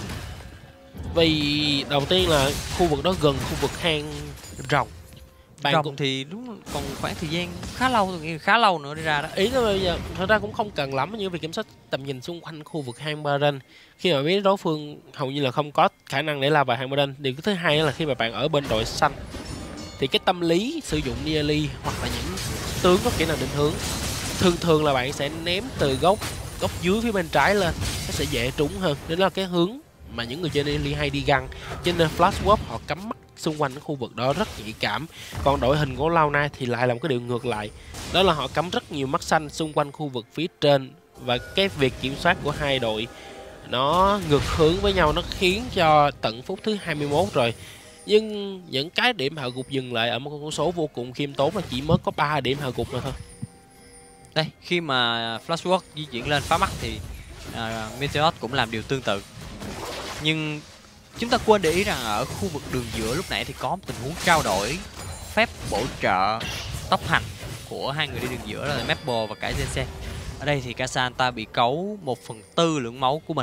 Vì đầu tiên là khu vực đó gần khu vực hang rồng. Bạn rồng cũng... thì đúng còn khoảng thời gian khá lâu, tôi nghĩ khá lâu nữa đi ra đó. Ý là bây giờ thật ra cũng không cần lắm như việc kiểm soát tầm nhìn xung quanh khu vực hang Baran. Khi mà biết đối phương hầu như là không có khả năng để lao vào hang Baran. Điều thứ hai là khi mà bạn ở bên đội xanh thì cái tâm lý sử dụng nearly hoặc là những tướng có kỹ năng định hướng thường thường là bạn sẽ ném từ góc góc dưới phía bên trái lên, nó sẽ dễ trúng hơn. Đó là cái hướng mà những người chơi nearly hay đi găng, cho nên Flashwork họ cắm mắt xung quanh cái khu vực đó rất nhạy cảm. Còn đội hình của Cloud nine thì lại làm cái điều ngược lại, đó là họ cắm rất nhiều mắt xanh xung quanh khu vực phía trên, và cái việc kiểm soát của hai đội nó ngược hướng với nhau, nó khiến cho tận phút thứ hai mươi mốt rồi. Nhưng những cái điểm hạ gục dừng lại ở một con số vô cùng khiêm tốn là chỉ mới có ba điểm hạ gục nữa thôi. Đây, khi mà Flashwork di chuyển lên phá mắt thì uh, Meteor cũng làm điều tương tự. Nhưng chúng ta quên để ý rằng ở khu vực đường giữa lúc nãy thì có một tình huống trao đổi phép bổ trợ tốc hành của hai người đi đường giữa là Maple và cả Jensen. Ở đây thì K'Sante bị cấu một phần tư lượng máu của mình.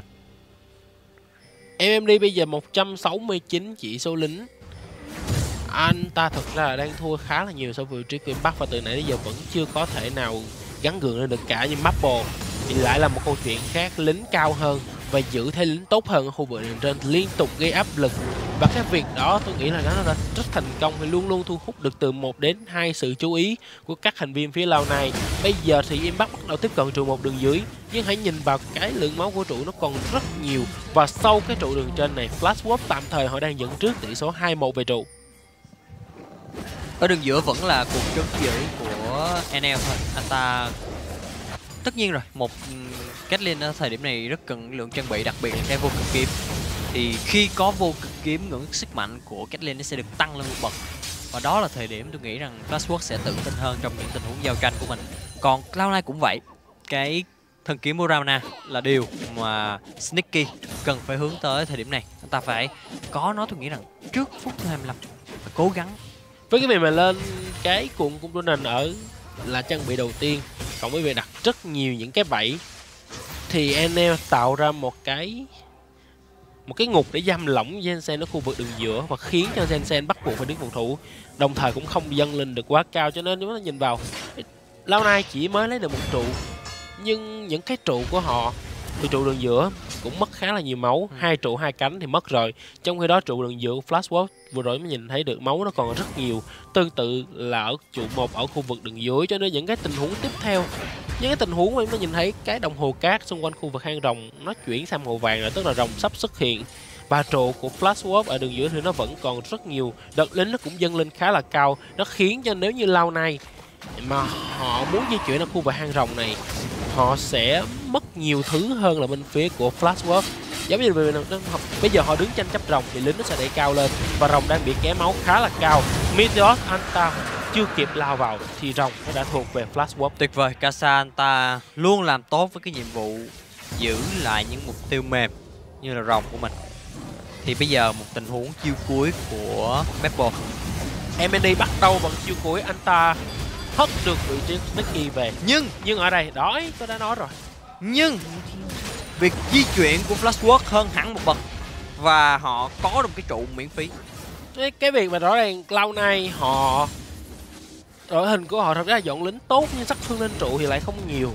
em em đê bây giờ một trăm sáu mươi chín chỉ số lính. Anh ta thực ra là đang thua khá là nhiều so với vị trí của Bắc, và từ nãy đến giờ vẫn chưa có thể nào gắn gượng lên được cả. Nhưng Maple thì lại là một câu chuyện khác, lính cao hơn và giữ thế lính tốt hơn ở khu vực đường trên, liên tục gây áp lực, và cái việc đó tôi nghĩ là nó đã rất thành công, thì luôn luôn thu hút được từ một đến hai sự chú ý của các thành viên phía Cloud nine. Bây giờ thì Impact bắt đầu tiếp cận trụ một đường dưới, nhưng hãy nhìn vào cái lượng máu của trụ nó còn rất nhiều, và sau cái trụ đường trên này Flashwork tạm thời họ đang dẫn trước tỷ số hai một về trụ. Ở đường giữa vẫn là cuộc chống giữ của en lờ thôi. Anh ta tất nhiên rồi, một Caitlyn ở thời điểm này rất cần lượng trang bị, đặc biệt là cái vô cực kiếm. Thì khi có vô cực kiếm, ngưỡng sức mạnh của Caitlyn nó sẽ được tăng lên một bậc. Và đó là thời điểm tôi nghĩ rằng Flashwork sẽ tự tin hơn trong những tình huống giao tranh của mình. Còn Cloud nine cũng vậy. Cái thần kiếm Morana là điều mà Sneaky cần phải hướng tới thời điểm này. Anh ta phải có nó, tôi nghĩ rằng trước phút thứ hai mươi lăm phải cố gắng. Với cái việc mà lên cái cuộn cung nền ở là trang bị đầu tiên, cộng với việc đặt rất nhiều những cái bẫy, thì en lờ tạo ra một cái một cái ngục để giam lỏng Jensen ở khu vực đường giữa, và khiến cho Jensen bắt buộc phải đứng phòng thủ, đồng thời cũng không dâng lên được quá cao. Cho nên nếu mà nhìn vào, Cloud nine chỉ mới lấy được một trụ, nhưng những cái trụ của họ thì trụ đường giữa cũng mất khá là nhiều máu, hai trụ hai cánh thì mất rồi. Trong khi đó trụ đường giữa Flashwork vừa rồi mới nhìn thấy được máu nó còn rất nhiều, tương tự là ở trụ một ở khu vực đường dưới. Cho nên những cái tình huống tiếp theo, những cái tình huống mà em nó nhìn thấy cái đồng hồ cát xung quanh khu vực hang rồng nó chuyển sang màu vàng rồi, tức là rồng sắp xuất hiện, và trụ của Flashwork ở đường giữa thì nó vẫn còn rất nhiều, đợt lính nó cũng dâng lên khá là cao. Nó khiến cho nếu như Cloud nine mà họ muốn di chuyển ở khu vực hang rồng này, họ sẽ mất nhiều thứ hơn là bên phía của Flashwork. Giống như bây giờ, bây giờ họ đứng tranh chấp rồng thì lính nó sẽ đẩy cao lên, và rồng đang bị ké máu khá là cao. Meteor anh ta chưa kịp lao vào thì rồng nó đã thuộc về Flashwork. Tuyệt vời, K'Sante luôn làm tốt với cái nhiệm vụ giữ lại những mục tiêu mềm như là rồng của mình. Thì bây giờ một tình huống chiêu cuối của Maple. em en đê bắt đầu bằng chiêu cuối, anh ta hất được vị trí Sneaky về. Nhưng nhưng ở đây đó tôi đã nói rồi, nhưng việc di chuyển của Flashwork hơn hẳn một bậc, và họ có được cái trụ miễn phí. cái, cái việc mà rõ ràng Cloud nine họ đội hình của họ thật ra là dọn lính tốt, nhưng sát thương lên trụ thì lại không nhiều.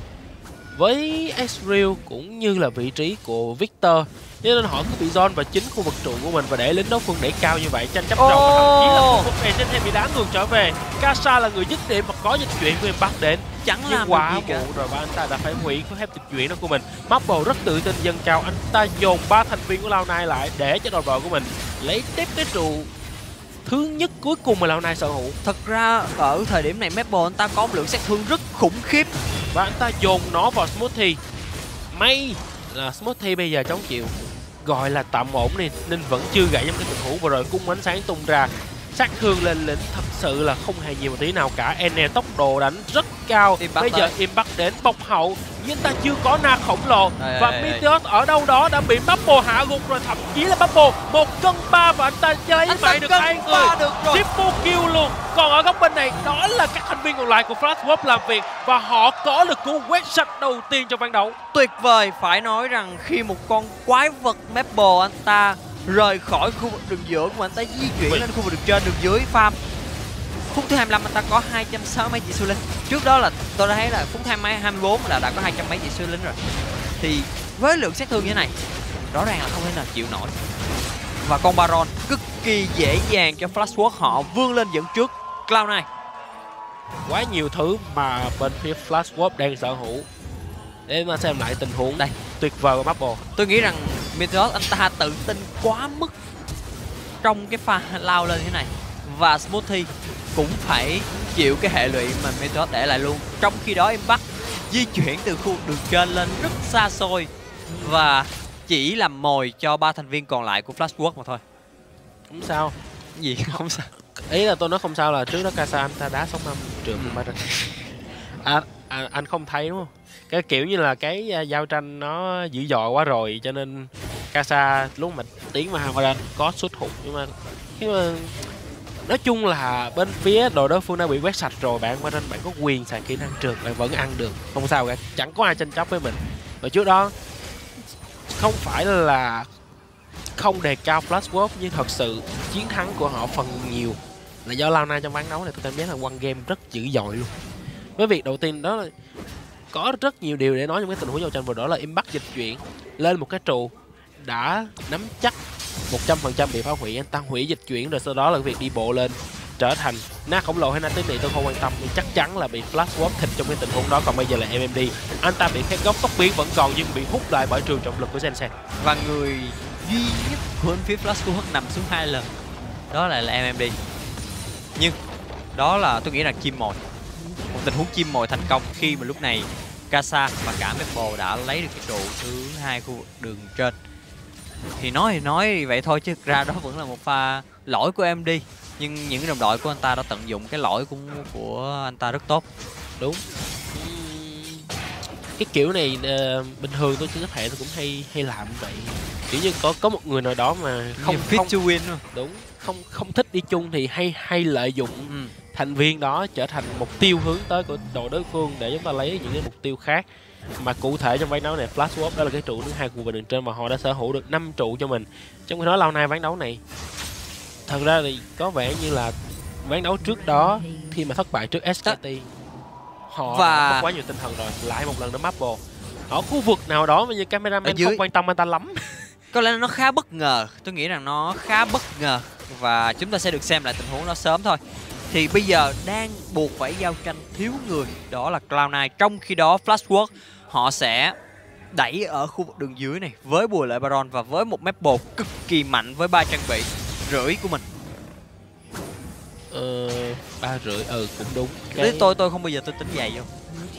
Với Ezreal cũng như là vị trí của Victor, cho nên họ cứ bị zone vào chính khu vực trụ của mình và để lính đối phương đẩy cao như vậy, tranh chấp rồng, thậm chí là một vấn đề trên thêm bị đá ngược trở về. K'Sante là người dứt điểm và có dịch chuyển của Impact đến, chẳng nhưng làm quá được gì muộn rồi, và anh ta đã phải hủy cái phép dịch chuyển đó của mình. Maple rất tự tin dâng cao, anh ta dồn ba thành viên của Cloud nine lại để cho đội đội của mình lấy tiếp cái trụ thứ nhất cuối cùng mà Cloud nine sở hữu. Thật ra ở thời điểm này Maple anh ta có một lượng sát thương rất khủng khiếp, và anh ta dồn nó vào Smoothie. May là Smoothie bây giờ chống chịu, gọi là tạm ổn đi, nên vẫn chưa gãy trong cái tình huống vừa rồi. Cung ánh sáng tung ra, sát thương lên lĩnh thật sự là không hề nhiều một tí nào cả. Enel tốc độ đánh rất cao. Impact Bây giờ tới. Impact đến bọc hậu, nhưng ta chưa có na khổng lồ. Đây, Và đây, đây. Meteor ở đâu đó đã bị Bubble hạ gục rồi, thậm chí là Bubble một cân ba và anh ta lấy Anh ta mày được cân hai ba người. được rồi. Triple kill luôn. Còn ở góc bên này, đó là các thành viên còn lại của Flashwolf làm việc và họ có được cú quét sạch đầu tiên trong ván đấu. Tuyệt vời, phải nói rằng khi một con quái vật Maple anh ta rời khỏi khu vực đường giữa của anh ta di chuyển lên khu vực đường trên đường dưới farm. Phút thứ hai mươi lăm anh ta có hai trăm sáu mươi mấy chỉ siêu linh. Trước đó là tôi đã thấy là phút hai mươi bốn là đã có hai trăm mấy chỉ siêu linh rồi. Thì với lượng sát thương như thế này, rõ ràng là không thể nào chịu nổi. Và con Baron cực kỳ dễ dàng cho Flashwolf họ vươn lên dẫn trước Cloud nine. Quá nhiều thứ mà bên phía Flashwolf đang sở hữu. Để mà xem lại tình huống đây, tuyệt vời của Bubble. Tôi nghĩ rằng Meteor anh ta tự tin quá mức trong cái pha lao lên thế này. Và Smoothie cũng phải chịu cái hệ lụy mà Meteor để lại luôn. Trong khi đó Impact di chuyển từ khu đường trên lên rất xa xôi và chỉ làm mồi cho ba thành viên còn lại của Flashwolf mà thôi. Không sao. Cái gì không sao. Ý là tôi nói không sao là trước đó Kasa anh ta đá sống năm trường Ừ. ba à, à, anh không thấy đúng không? Cái kiểu như là cái uh, giao tranh nó dữ dội quá rồi cho nên Kasa lúc mà tiến vào Hamadan có xuất hụt, nhưng mà nhưng mà nói chung là bên phía đội đối phương đã bị quét sạch rồi, bạn qua nên bạn có quyền xài kỹ năng trượt, bạn vẫn ăn được, không sao cả, chẳng có ai tranh chấp với mình. Và trước đó không phải là không đề cao Flashwolf, nhưng thật sự chiến thắng của họ phần nhiều là do Cloud nine trong ván đấu này. Tôi cảm giác là one game rất dữ dội luôn. Với việc đầu tiên đó là có rất nhiều điều để nói trong cái tình huống giao tranh vừa đó, là Impact dịch chuyển lên một cái trụ đã nắm chắc một trăm phần trăm bị phá hủy, anh ta hủy dịch chuyển rồi sau đó là việc đi bộ lên trở thành na khổng lồ hay na tiếp này tôi không quan tâm, nhưng chắc chắn là bị Flashwolf thịt trong cái tình huống đó. Còn bây giờ là em em đê, anh ta bị cái góc tốc biến vẫn còn nhưng bị hút lại bởi trường trọng lực của Jensen. Và người duy nhất của bên phía Flashwolf nằm xuống hai lần đó lại là em em đê. Nhưng đó là tôi nghĩ là chim mồi, một tình huống chim mồi thành công khi mà lúc này Kasa và cả Maple đã lấy được cái trụ thứ hai khu vực đường trên. Thì nói thì nói vậy thôi chứ ra đó vẫn là một pha lỗi của em đê, nhưng những đồng đội của anh ta đã tận dụng cái lỗi của của anh ta rất tốt. Đúng. Cái kiểu này uh, bình thường tôi có thể tôi cũng hay hay làm vậy, kiểu như có có một người nào đó mà không fit không to win luôn. Đúng, không không thích đi chung thì hay hay lợi dụng Ừ. thành viên đó trở thành mục tiêu hướng tới của đội đối phương để chúng ta lấy những cái mục tiêu khác. Mà cụ thể trong ván đấu này Flashwolf đó là cái trụ thứ hai của vực đường trên và họ đã sở hữu được năm trụ cho mình. Trong khi đó Cloud nine ván đấu này thật ra thì có vẻ như là ván đấu trước đó khi mà thất bại trước ét ca tê họ Và đã mất quá nhiều tinh thần rồi, lại một lần nữa Maple ở khu vực nào đó mà như cameraman dưới... không quan tâm anh ta lắm. Có lẽ nó khá bất ngờ, tôi nghĩ rằng nó khá bất ngờ và chúng ta sẽ được xem lại tình huống đó sớm thôi. Thì bây giờ đang buộc phải giao tranh thiếu người, đó là Cloud nine. Trong khi đó Flashwolf họ sẽ đẩy ở khu vực đường dưới này với bùa lợi Baron và với một Maple cực kỳ mạnh với ba trang bị rưỡi của mình. Ờ, ba rưỡi, ừ cũng đúng. Cái... tôi tôi không bao giờ tôi tính giày vô.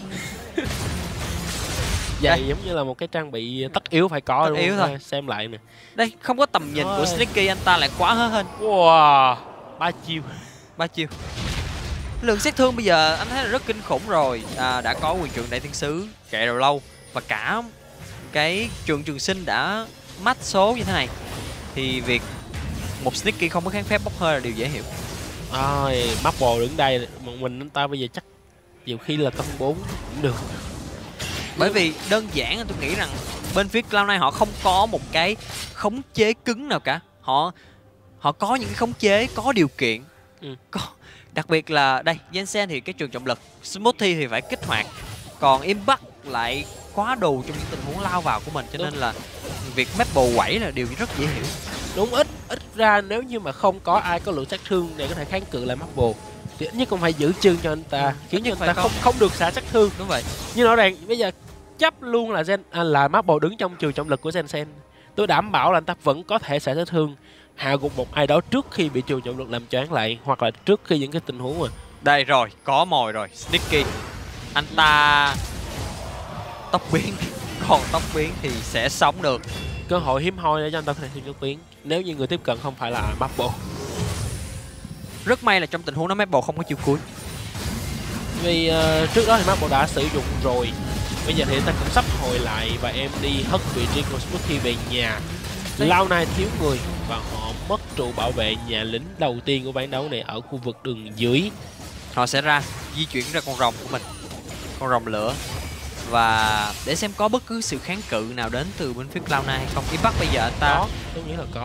Giày đây. Giống như là một cái trang bị tất yếu phải có, tất đúng yếu không? Thôi. Xem lại nè. Đây không có tầm nhìn Ôi. của Sneaky, anh ta lại quá hớ hên. Wow, ba chiêu. Ba chiêu. Lượng sát thương bây giờ anh thấy là rất kinh khủng rồi. À, đã có quyền trượng đại thiên sứ chạy đầu lâu và cả cái trường trường sinh đã mát số như thế này thì việc một Sneaky không có kháng phép bốc hơi là điều dễ hiểu. Ôi, Maple đứng đây một mình anh ta bây giờ chắc nhiều khi là cân bốn cũng được. Bởi vì đơn giản tôi nghĩ rằng bên phía Cloud nine họ không có một cái khống chế cứng nào cả. Họ họ có những cái khống chế có điều kiện. Ừ. Có, đặc biệt là đây Jensen thì cái trường trọng lực, Smoothie thì phải kích hoạt, còn Impact lại quá đồ trong những tình huống lao vào của mình, cho Đúng. nên là việc Maple quẩy là điều rất dễ hiểu. Đúng, ít ít ra nếu như mà không có ai có lượng sát thương để có thể kháng cự lại Maple thì ít nhất cũng phải giữ chân cho anh ta, Ừ, khiến cho anh ta phải không không được xả sát thương. Đúng vậy. Nhưng rõ ràng bây giờ chấp luôn là Gen à, là Maple đứng trong trường trọng lực của Jensen, tôi đảm bảo là anh ta vẫn có thể xả sát thương hạ gục một ai đó trước khi bị trường trọng lực làm choáng lại, hoặc là trước khi những cái tình huống mà Đây rồi, có mồi rồi, Sneaky. Anh ta tốc biến, còn tốc biến thì sẽ sống được. cơ hội hiếm hoi để cho anh ta có thể thêm tốc biến nếu như người tiếp cận không phải là Maple. Rất may là trong tình huống đó Maple không có chiêu cuối. Vì uh, trước đó thì Maple đã sử dụng rồi. Bây giờ thì ta cũng sắp hồi lại và em đi hất vị trí của Smokey về nhà. Lao Nai thiếu người và họ mất trụ bảo vệ nhà lính đầu tiên của ván đấu này ở khu vực đường dưới. Họ sẽ ra di chuyển ra con rồng của mình, con rồng lửa, và để xem có bất cứ sự kháng cự nào đến từ bên phía Cloud nine hay không. Impact bây giờ anh ta có, tôi nghĩ là có.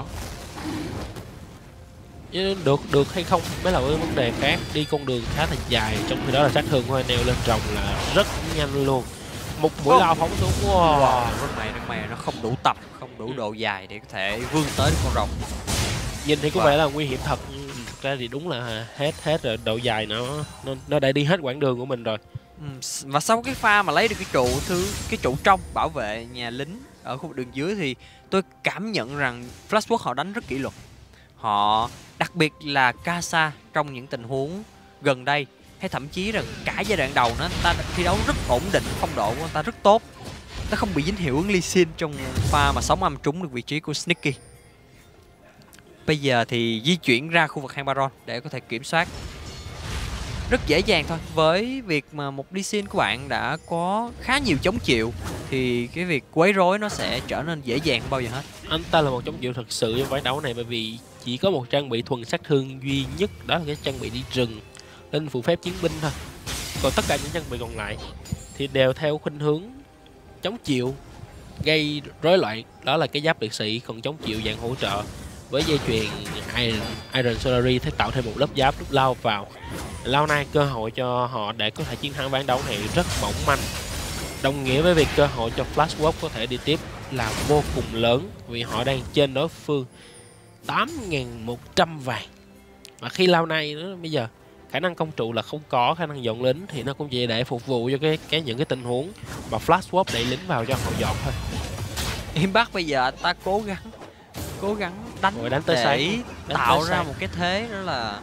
Chứ được được hay không mới là cái vấn đề khác. Đi con đường khá là dài, trong khi đó là sát thương của anh neo lên rồng là rất nhanh luôn. Một mũi oh. lao phóng xuống. Wow. Wow, rất may rất may nó không đủ tập, không đủ độ dài để có thể vươn tới được con rồng. Nhìn thì có wow. vẻ là nguy hiểm thật, nhưng thực ra thì đúng là hết hết rồi, độ dài nó nó nó đã đi hết quãng đường của mình rồi. Ừ, và sau cái pha mà lấy được cái trụ thứ cái trụ trong bảo vệ nhà lính ở khu vực đường dưới thì tôi cảm nhận rằng Flashwork họ đánh rất kỷ luật. Họ đặc biệt là Kasa trong những tình huống gần đây hay thậm chí là cả giai đoạn đầu nó anh ta thi đấu rất ổn định, phong độ của anh ta rất tốt, nó không bị dính hiệu ứng Lee Sin trong pha mà sóng âm trúng được vị trí của Sneaky. Bây giờ thì di chuyển ra khu vực hang Baron để có thể kiểm soát rất dễ dàng thôi. Với việc mà một Lee Sin của bạn đã có khá nhiều chống chịu thì cái việc quấy rối nó sẽ trở nên dễ dàng hơn bao giờ hết. Anh ta là một chống chịu thật sự trong ván đấu này, bởi vì chỉ có một trang bị thuần sát thương duy nhất, đó là cái trang bị đi rừng lên phụ phép chiến binh thôi. Còn tất cả những trang bị còn lại thì đều theo khuynh hướng chống chịu gây rối loạn, đó là cái giáp liệt sĩ, còn chống chịu dạng hỗ trợ với dây chuyền Iron, Iron Solary thế tạo thêm một lớp giáp lúc lao vào. Lao Nai cơ hội cho họ để có thể chiến thắng ván đấu này rất mỏng manh, đồng nghĩa với việc cơ hội cho Flashwork có thể đi tiếp là vô cùng lớn, vì họ đang trên đối phương tám nghìn một trăm vàng. Và khi Lao Nai nữa bây giờ khả năng công trụ là không có, khả năng dọn lính thì nó cũng chỉ để phục vụ cho cái cái những cái tình huống mà Flashwork đẩy lính vào cho họ dọn thôi. Impact bây giờ ta cố gắng cố gắng đánh, Rồi đánh tới để sáng. Đánh tạo tới ra sáng. một cái thế đó là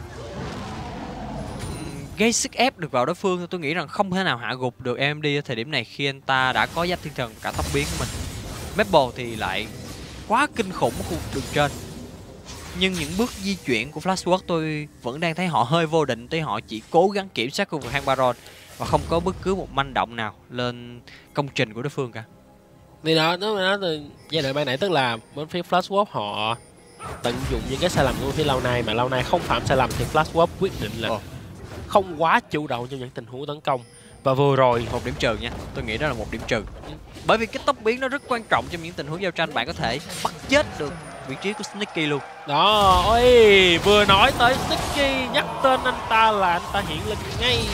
gây sức ép được vào đối phương. Tôi nghĩ rằng không thể nào hạ gục được em em đê ở thời điểm này khi anh ta đã có giáp thiên thần cả tốc biến của mình. Maple thì lại quá kinh khủng ở khu vực đường trên, nhưng những bước di chuyển của Flashwork tôi vẫn đang thấy họ hơi vô định, tới họ chỉ cố gắng kiểm soát khu vực hang Baron và không có bất cứ một manh động nào lên công trình của đối phương cả. Thì đó, nó nói từ giai đoạn ban nãy, tức là bên phía Flashwork họ tận dụng những cái sai lầm của phía Lao Nai, mà Lao Nai không phạm sai lầm thì Flashwork quyết định là oh. không quá chủ động trong những tình huống tấn công. Và vừa rồi một điểm trừ nha, tôi nghĩ đó là một điểm trừ, bởi vì cái tốc biến nó rất quan trọng trong những tình huống giao tranh. Bạn có thể bắt chết được vị trí của Sneaky luôn. Đó, ôi, vừa nói tới Sneaky, nhắc tên anh ta là anh ta hiện lên ngay.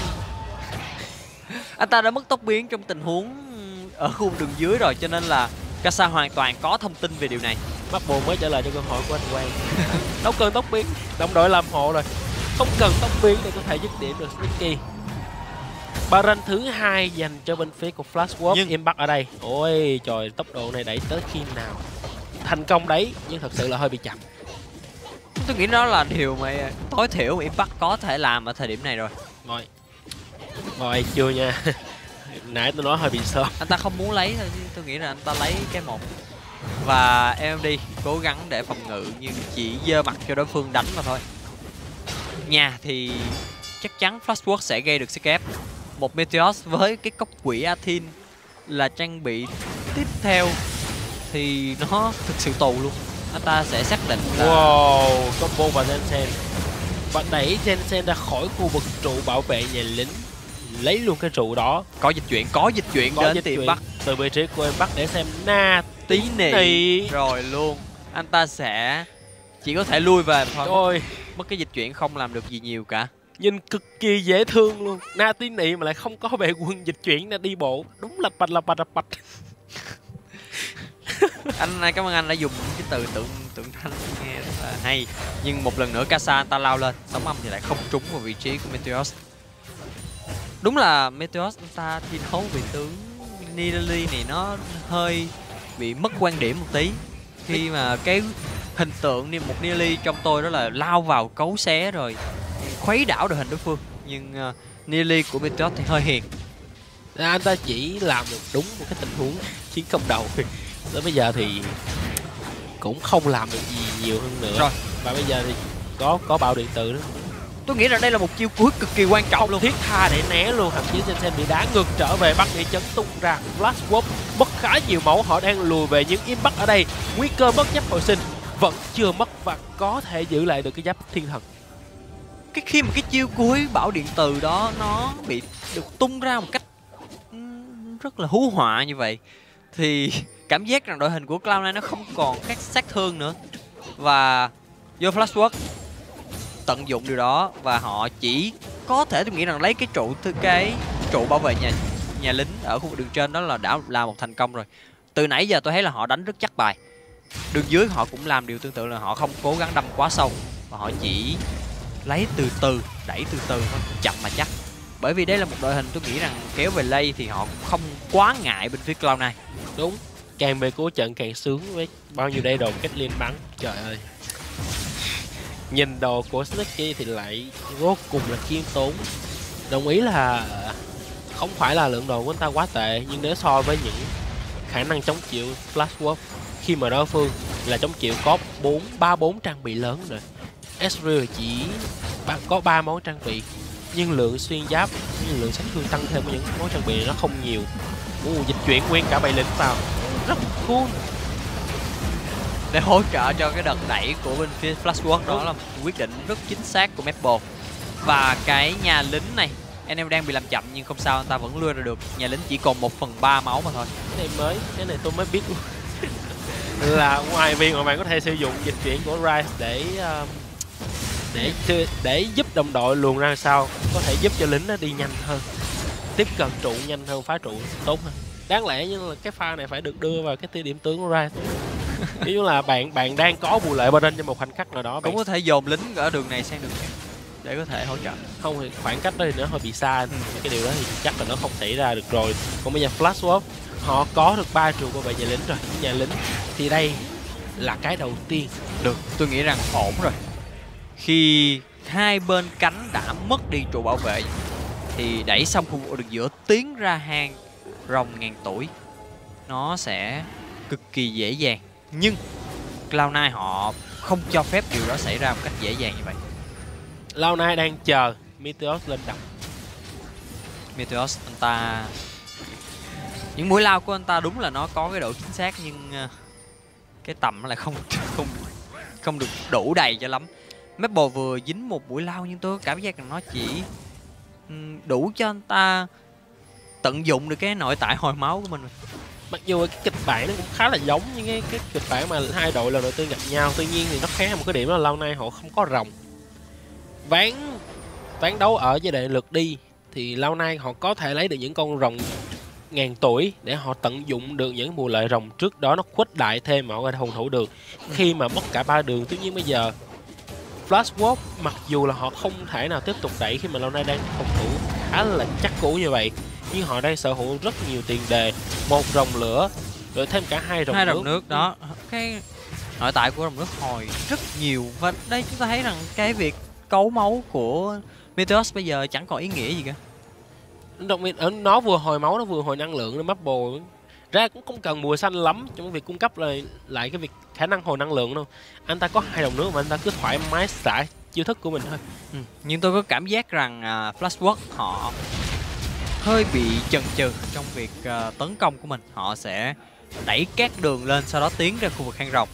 Anh ta đã mất tốc biến trong tình huống ở khu đường dưới rồi, cho nên là Kasa hoàn toàn có thông tin về điều này. Maple mới trả lời cho câu hỏi của anh Quang. Đâu cần tốc biến, đồng đội làm hộ rồi, không cần tốc biến để có thể dứt điểm được Sneaky. Baron thứ hai dành cho bên phía của Flashwork. Nhưng Impact ở đây, ôi trời, tốc độ này đẩy tới khi nào thành công đấy, nhưng thật sự là hơi bị chậm. Tôi nghĩ đó là điều mà tối thiểu mà Impact có thể làm ở thời điểm này rồi. Rồi, rồi chưa nha. Nãy tôi nói hơi bị sớm. Anh ta không muốn lấy thôi, tôi nghĩ là anh ta lấy cái một. Và em em đê cố gắng để phòng ngự nhưng chỉ dơ mặt cho đối phương đánh mà thôi. Nhà thì chắc chắn Flashwork sẽ gây được sức ép. Một Meteos với cái cốc quỷ Athene là trang bị tiếp theo thì nó thực sự tù luôn. Anh ta sẽ xác định là wow, combo và Jensen và đẩy Jensen ra khỏi khu vực trụ bảo vệ nhà lính, lấy luôn cái trụ đó. Có dịch chuyển, có dịch chuyển có đến dịch tìm chuyển bắt từ vị trí của em bắt để xem na tí nị. nị Rồi luôn, anh ta sẽ chỉ có thể lui về thôi. Ôi, mất cái dịch chuyển không làm được gì nhiều cả. Nhìn cực kỳ dễ thương luôn. Na tí nị mà lại không có bệ quân dịch chuyển ra đi bộ, đúng là bạch là bạch là bạch. Anh này cảm ơn anh đã dùng cái từ tượng tượng thanh nghe rất là hay. Nhưng một lần nữa Kasa anh ta lao lên, sóng âm thì lại không trúng vào vị trí của Meteos. Đúng là Meteos anh ta thi đấu vị tướng Nidalee này nó hơi bị mất quan điểm một tí, khi mà cái hình tượng một Nidalee trong tôi đó là lao vào cấu xé rồi khuấy đảo đội hình đối phương. Nhưng uh, Nidalee của Meteos thì hơi hiền. À, anh ta chỉ làm được đúng một cái tình huống chiến công đầu. Tới bây giờ thì cũng không làm được gì nhiều hơn nữa. Rồi. Và bây giờ thì có có bạo điện tử đó. Tôi nghĩ rằng đây là một chiêu cuối cực kỳ quan trọng không luôn. thiết tha để né luôn, thậm chí Jensen bị đá ngược trở về, bắt để chấn tung ra. Flash Wolf mất khá nhiều máu, họ đang lùi về nhưng Impact ở đây nguy cơ mất giáp hồi sinh vẫn chưa mất và có thể giữ lại được cái giáp thiên thần. Cái khi mà cái chiêu cuối bảo điện từ đó nó bị được tung ra một cách rất là hú họa như vậy thì cảm giác rằng đội hình của Cloud nine nó không còn các sát thương nữa, và vô Flash Wolf tận dụng điều đó và họ chỉ có thể, tôi nghĩ rằng lấy cái trụ cái trụ bảo vệ nhà nhà lính ở khu vực đường trên đó là đã là một thành công rồi. Từ nãy giờ tôi thấy là họ đánh rất chắc bài. Đường dưới họ cũng làm điều tương tự, là họ không cố gắng đâm quá sâu và họ chỉ lấy từ từ, đẩy từ từ thôi, chậm mà chắc. Bởi vì đây là một đội hình tôi nghĩ rằng kéo về lay thì họ cũng không quá ngại bên phía Cloud nine. Đúng, càng về cuối trận càng sướng với bao nhiêu đây đồ cách liên bắn. Trời ơi, nhìn đồ của Snake thì lại vô cùng là khiêm tốn. Đồng ý là không phải là lượng đồ của anh ta quá tệ, nhưng nếu so với những khả năng chống chịu Flash Wolf khi mà đối phương là chống chịu có bốn ba bốn trang bị lớn rồi, Ezreal chỉ có ba món trang bị nhưng lượng xuyên giáp, nhưng lượng sát thương tăng thêm của những món trang bị này nó không nhiều. Ồ, dịch chuyển nguyên cả bầy lính vào rất cool để hỗ trợ cho cái đợt đẩy của bên phía Flash Wolf. Đó là một quyết định rất chính xác của Maple. Và cái nhà lính này anh em đang bị làm chậm nhưng không sao, anh ta vẫn lui ra được. Nhà lính chỉ còn một phần ba máu mà thôi. Cái này mới, cái này tôi mới biết luôn. Là ngoài viên mà bạn có thể sử dụng dịch chuyển của Ryze để uh, để để giúp đồng đội luồn ra sau, có thể giúp cho lính nó đi nhanh hơn, tiếp cận trụ nhanh hơn, phá trụ tốt hơn. Đáng lẽ nhưng là cái pha này phải được đưa vào cái tiêu điểm tướng của Ryze. Ví dụ là bạn bạn đang có bù lợi bên trong một khoảnh khắc nào đó, cũng bạn có thể dồn lính ở đường này sang đường khác để có thể hỗ trợ. Không thì khoảng cách đó thì nó hơi bị xa, ừ. Cái điều đó thì chắc là nó không xảy ra được rồi. Còn bây giờ Flash Wolf họ có được ba trụ bảo vệ nhà lính rồi, nhà lính thì đây là cái đầu tiên. Được, tôi nghĩ rằng ổn rồi. Khi hai bên cánh đã mất đi trụ bảo vệ thì đẩy xong khu vực đường giữa tiến ra hang rồng ngàn tuổi nó sẽ cực kỳ dễ dàng. Nhưng Cloud nine họ không cho phép điều đó xảy ra một cách dễ dàng như vậy. Cloud nine đang chờ Meteos lên đập. Meteos anh ta, những mũi lao của anh ta đúng là nó có cái độ chính xác nhưng cái tầm nó lại không không không được đủ đầy cho lắm. Maple vừa dính một mũi lao nhưng tôi có cảm giác rằng nó chỉ đủ cho anh ta tận dụng được cái nội tại hồi máu của mình. Mặc dù cái kịch bản nó cũng khá là giống như cái, cái kịch bản mà hai đội lần đầu tiên gặp nhau, tuy nhiên thì nó khác một cái điểm là lâu nay họ không có rồng. Ván ván đấu ở giai đoạn lượt đi thì lâu nay họ có thể lấy được những con rồng ngàn tuổi để họ tận dụng được những bù lợi rồng trước đó nó khuếch đại thêm mà họ có thể phòng thủ được khi mà mất cả ba đường. Tuy nhiên bây giờ Flash Wolf mặc dù là họ không thể nào tiếp tục đẩy khi mà lâu nay đang phòng thủ khá là chắc cú như vậy, nhưng họ đang sở hữu rất nhiều tiền đề, một rồng lửa rồi thêm cả hai rồng hai nước. rồng nước đó, cái nội tại của rồng nước hồi rất nhiều. Và đây chúng ta thấy rằng cái việc cấu máu của Meteos bây giờ chẳng còn ý nghĩa gì cả. Nó vừa hồi máu, nó vừa hồi năng lượng, nó Maple ra cũng không cần bùa xanh lắm trong việc cung cấp lại lại cái việc khả năng hồi năng lượng đâu. Anh ta có hai rồng nước mà anh ta cứ thoải mái xả chiêu thức của mình thôi. Ừ. Nhưng tôi có cảm giác rằng uh, Flash Wolf họ hơi bị chần chừ trong việc uh, tấn công của mình. Họ sẽ đẩy các đường lên, sau đó tiến ra khu vực hang rồng.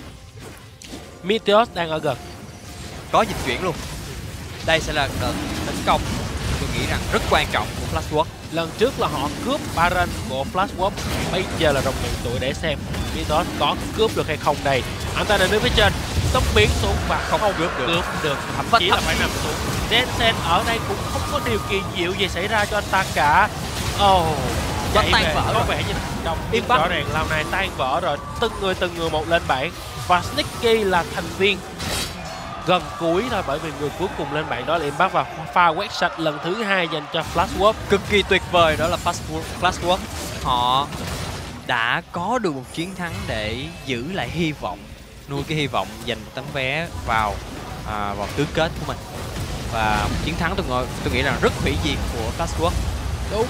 Meteos đang ở gần, có dịch chuyển luôn. Đây sẽ là đợt tấn công tôi nghĩ rằng rất quan trọng của Flash Wolf. Lần trước là họ cướp Baron của Flash Wolf, bây giờ là rồng ngàn tuổi để xem Meteos có cướp được hay không đây. Anh ta đang đứng phía trên, tốc biến xuống và không, không cướp được, cướp được. Thậm chí là phải nằm xuống. Jensen ở đây cũng không có điều kỳ diệu gì xảy ra cho anh ta cả. Ồ, oh, chạy tan về, vỡ có rồi. vẻ như đồng im rõ ràng lao này tan vỡ rồi, từng người từng người một lên bảng và Sneaky là thành viên gần cuối rồi, bởi vì người cuối cùng lên bảng đó là Impact và pha quét sạch lần thứ hai dành cho Flash Wolf. Cực kỳ tuyệt vời đó là Flash Wolf. Họ đã có được một chiến thắng để giữ lại hy vọng, nuôi cái hy vọng giành một tấm vé vào à, vào tứ kết của mình. Và một chiến thắng tôi ngồi tôi nghĩ là rất hủy diệt của Flash Wolf. Đúng,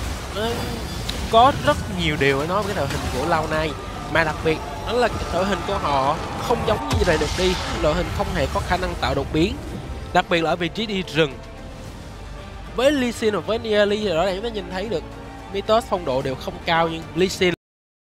có rất nhiều điều để nói về cái đội hình của lâu nay, mà đặc biệt đó là cái đội hình của họ không giống như vậy được đi. Đội hình không hề có khả năng tạo đột biến, Đặc biệt là ở vị trí đi rừng. Với Lee Sin và với Nidalee thì rõ ràng chúng ta nhìn thấy được Mythos phong độ đều không cao, nhưng Lee Sin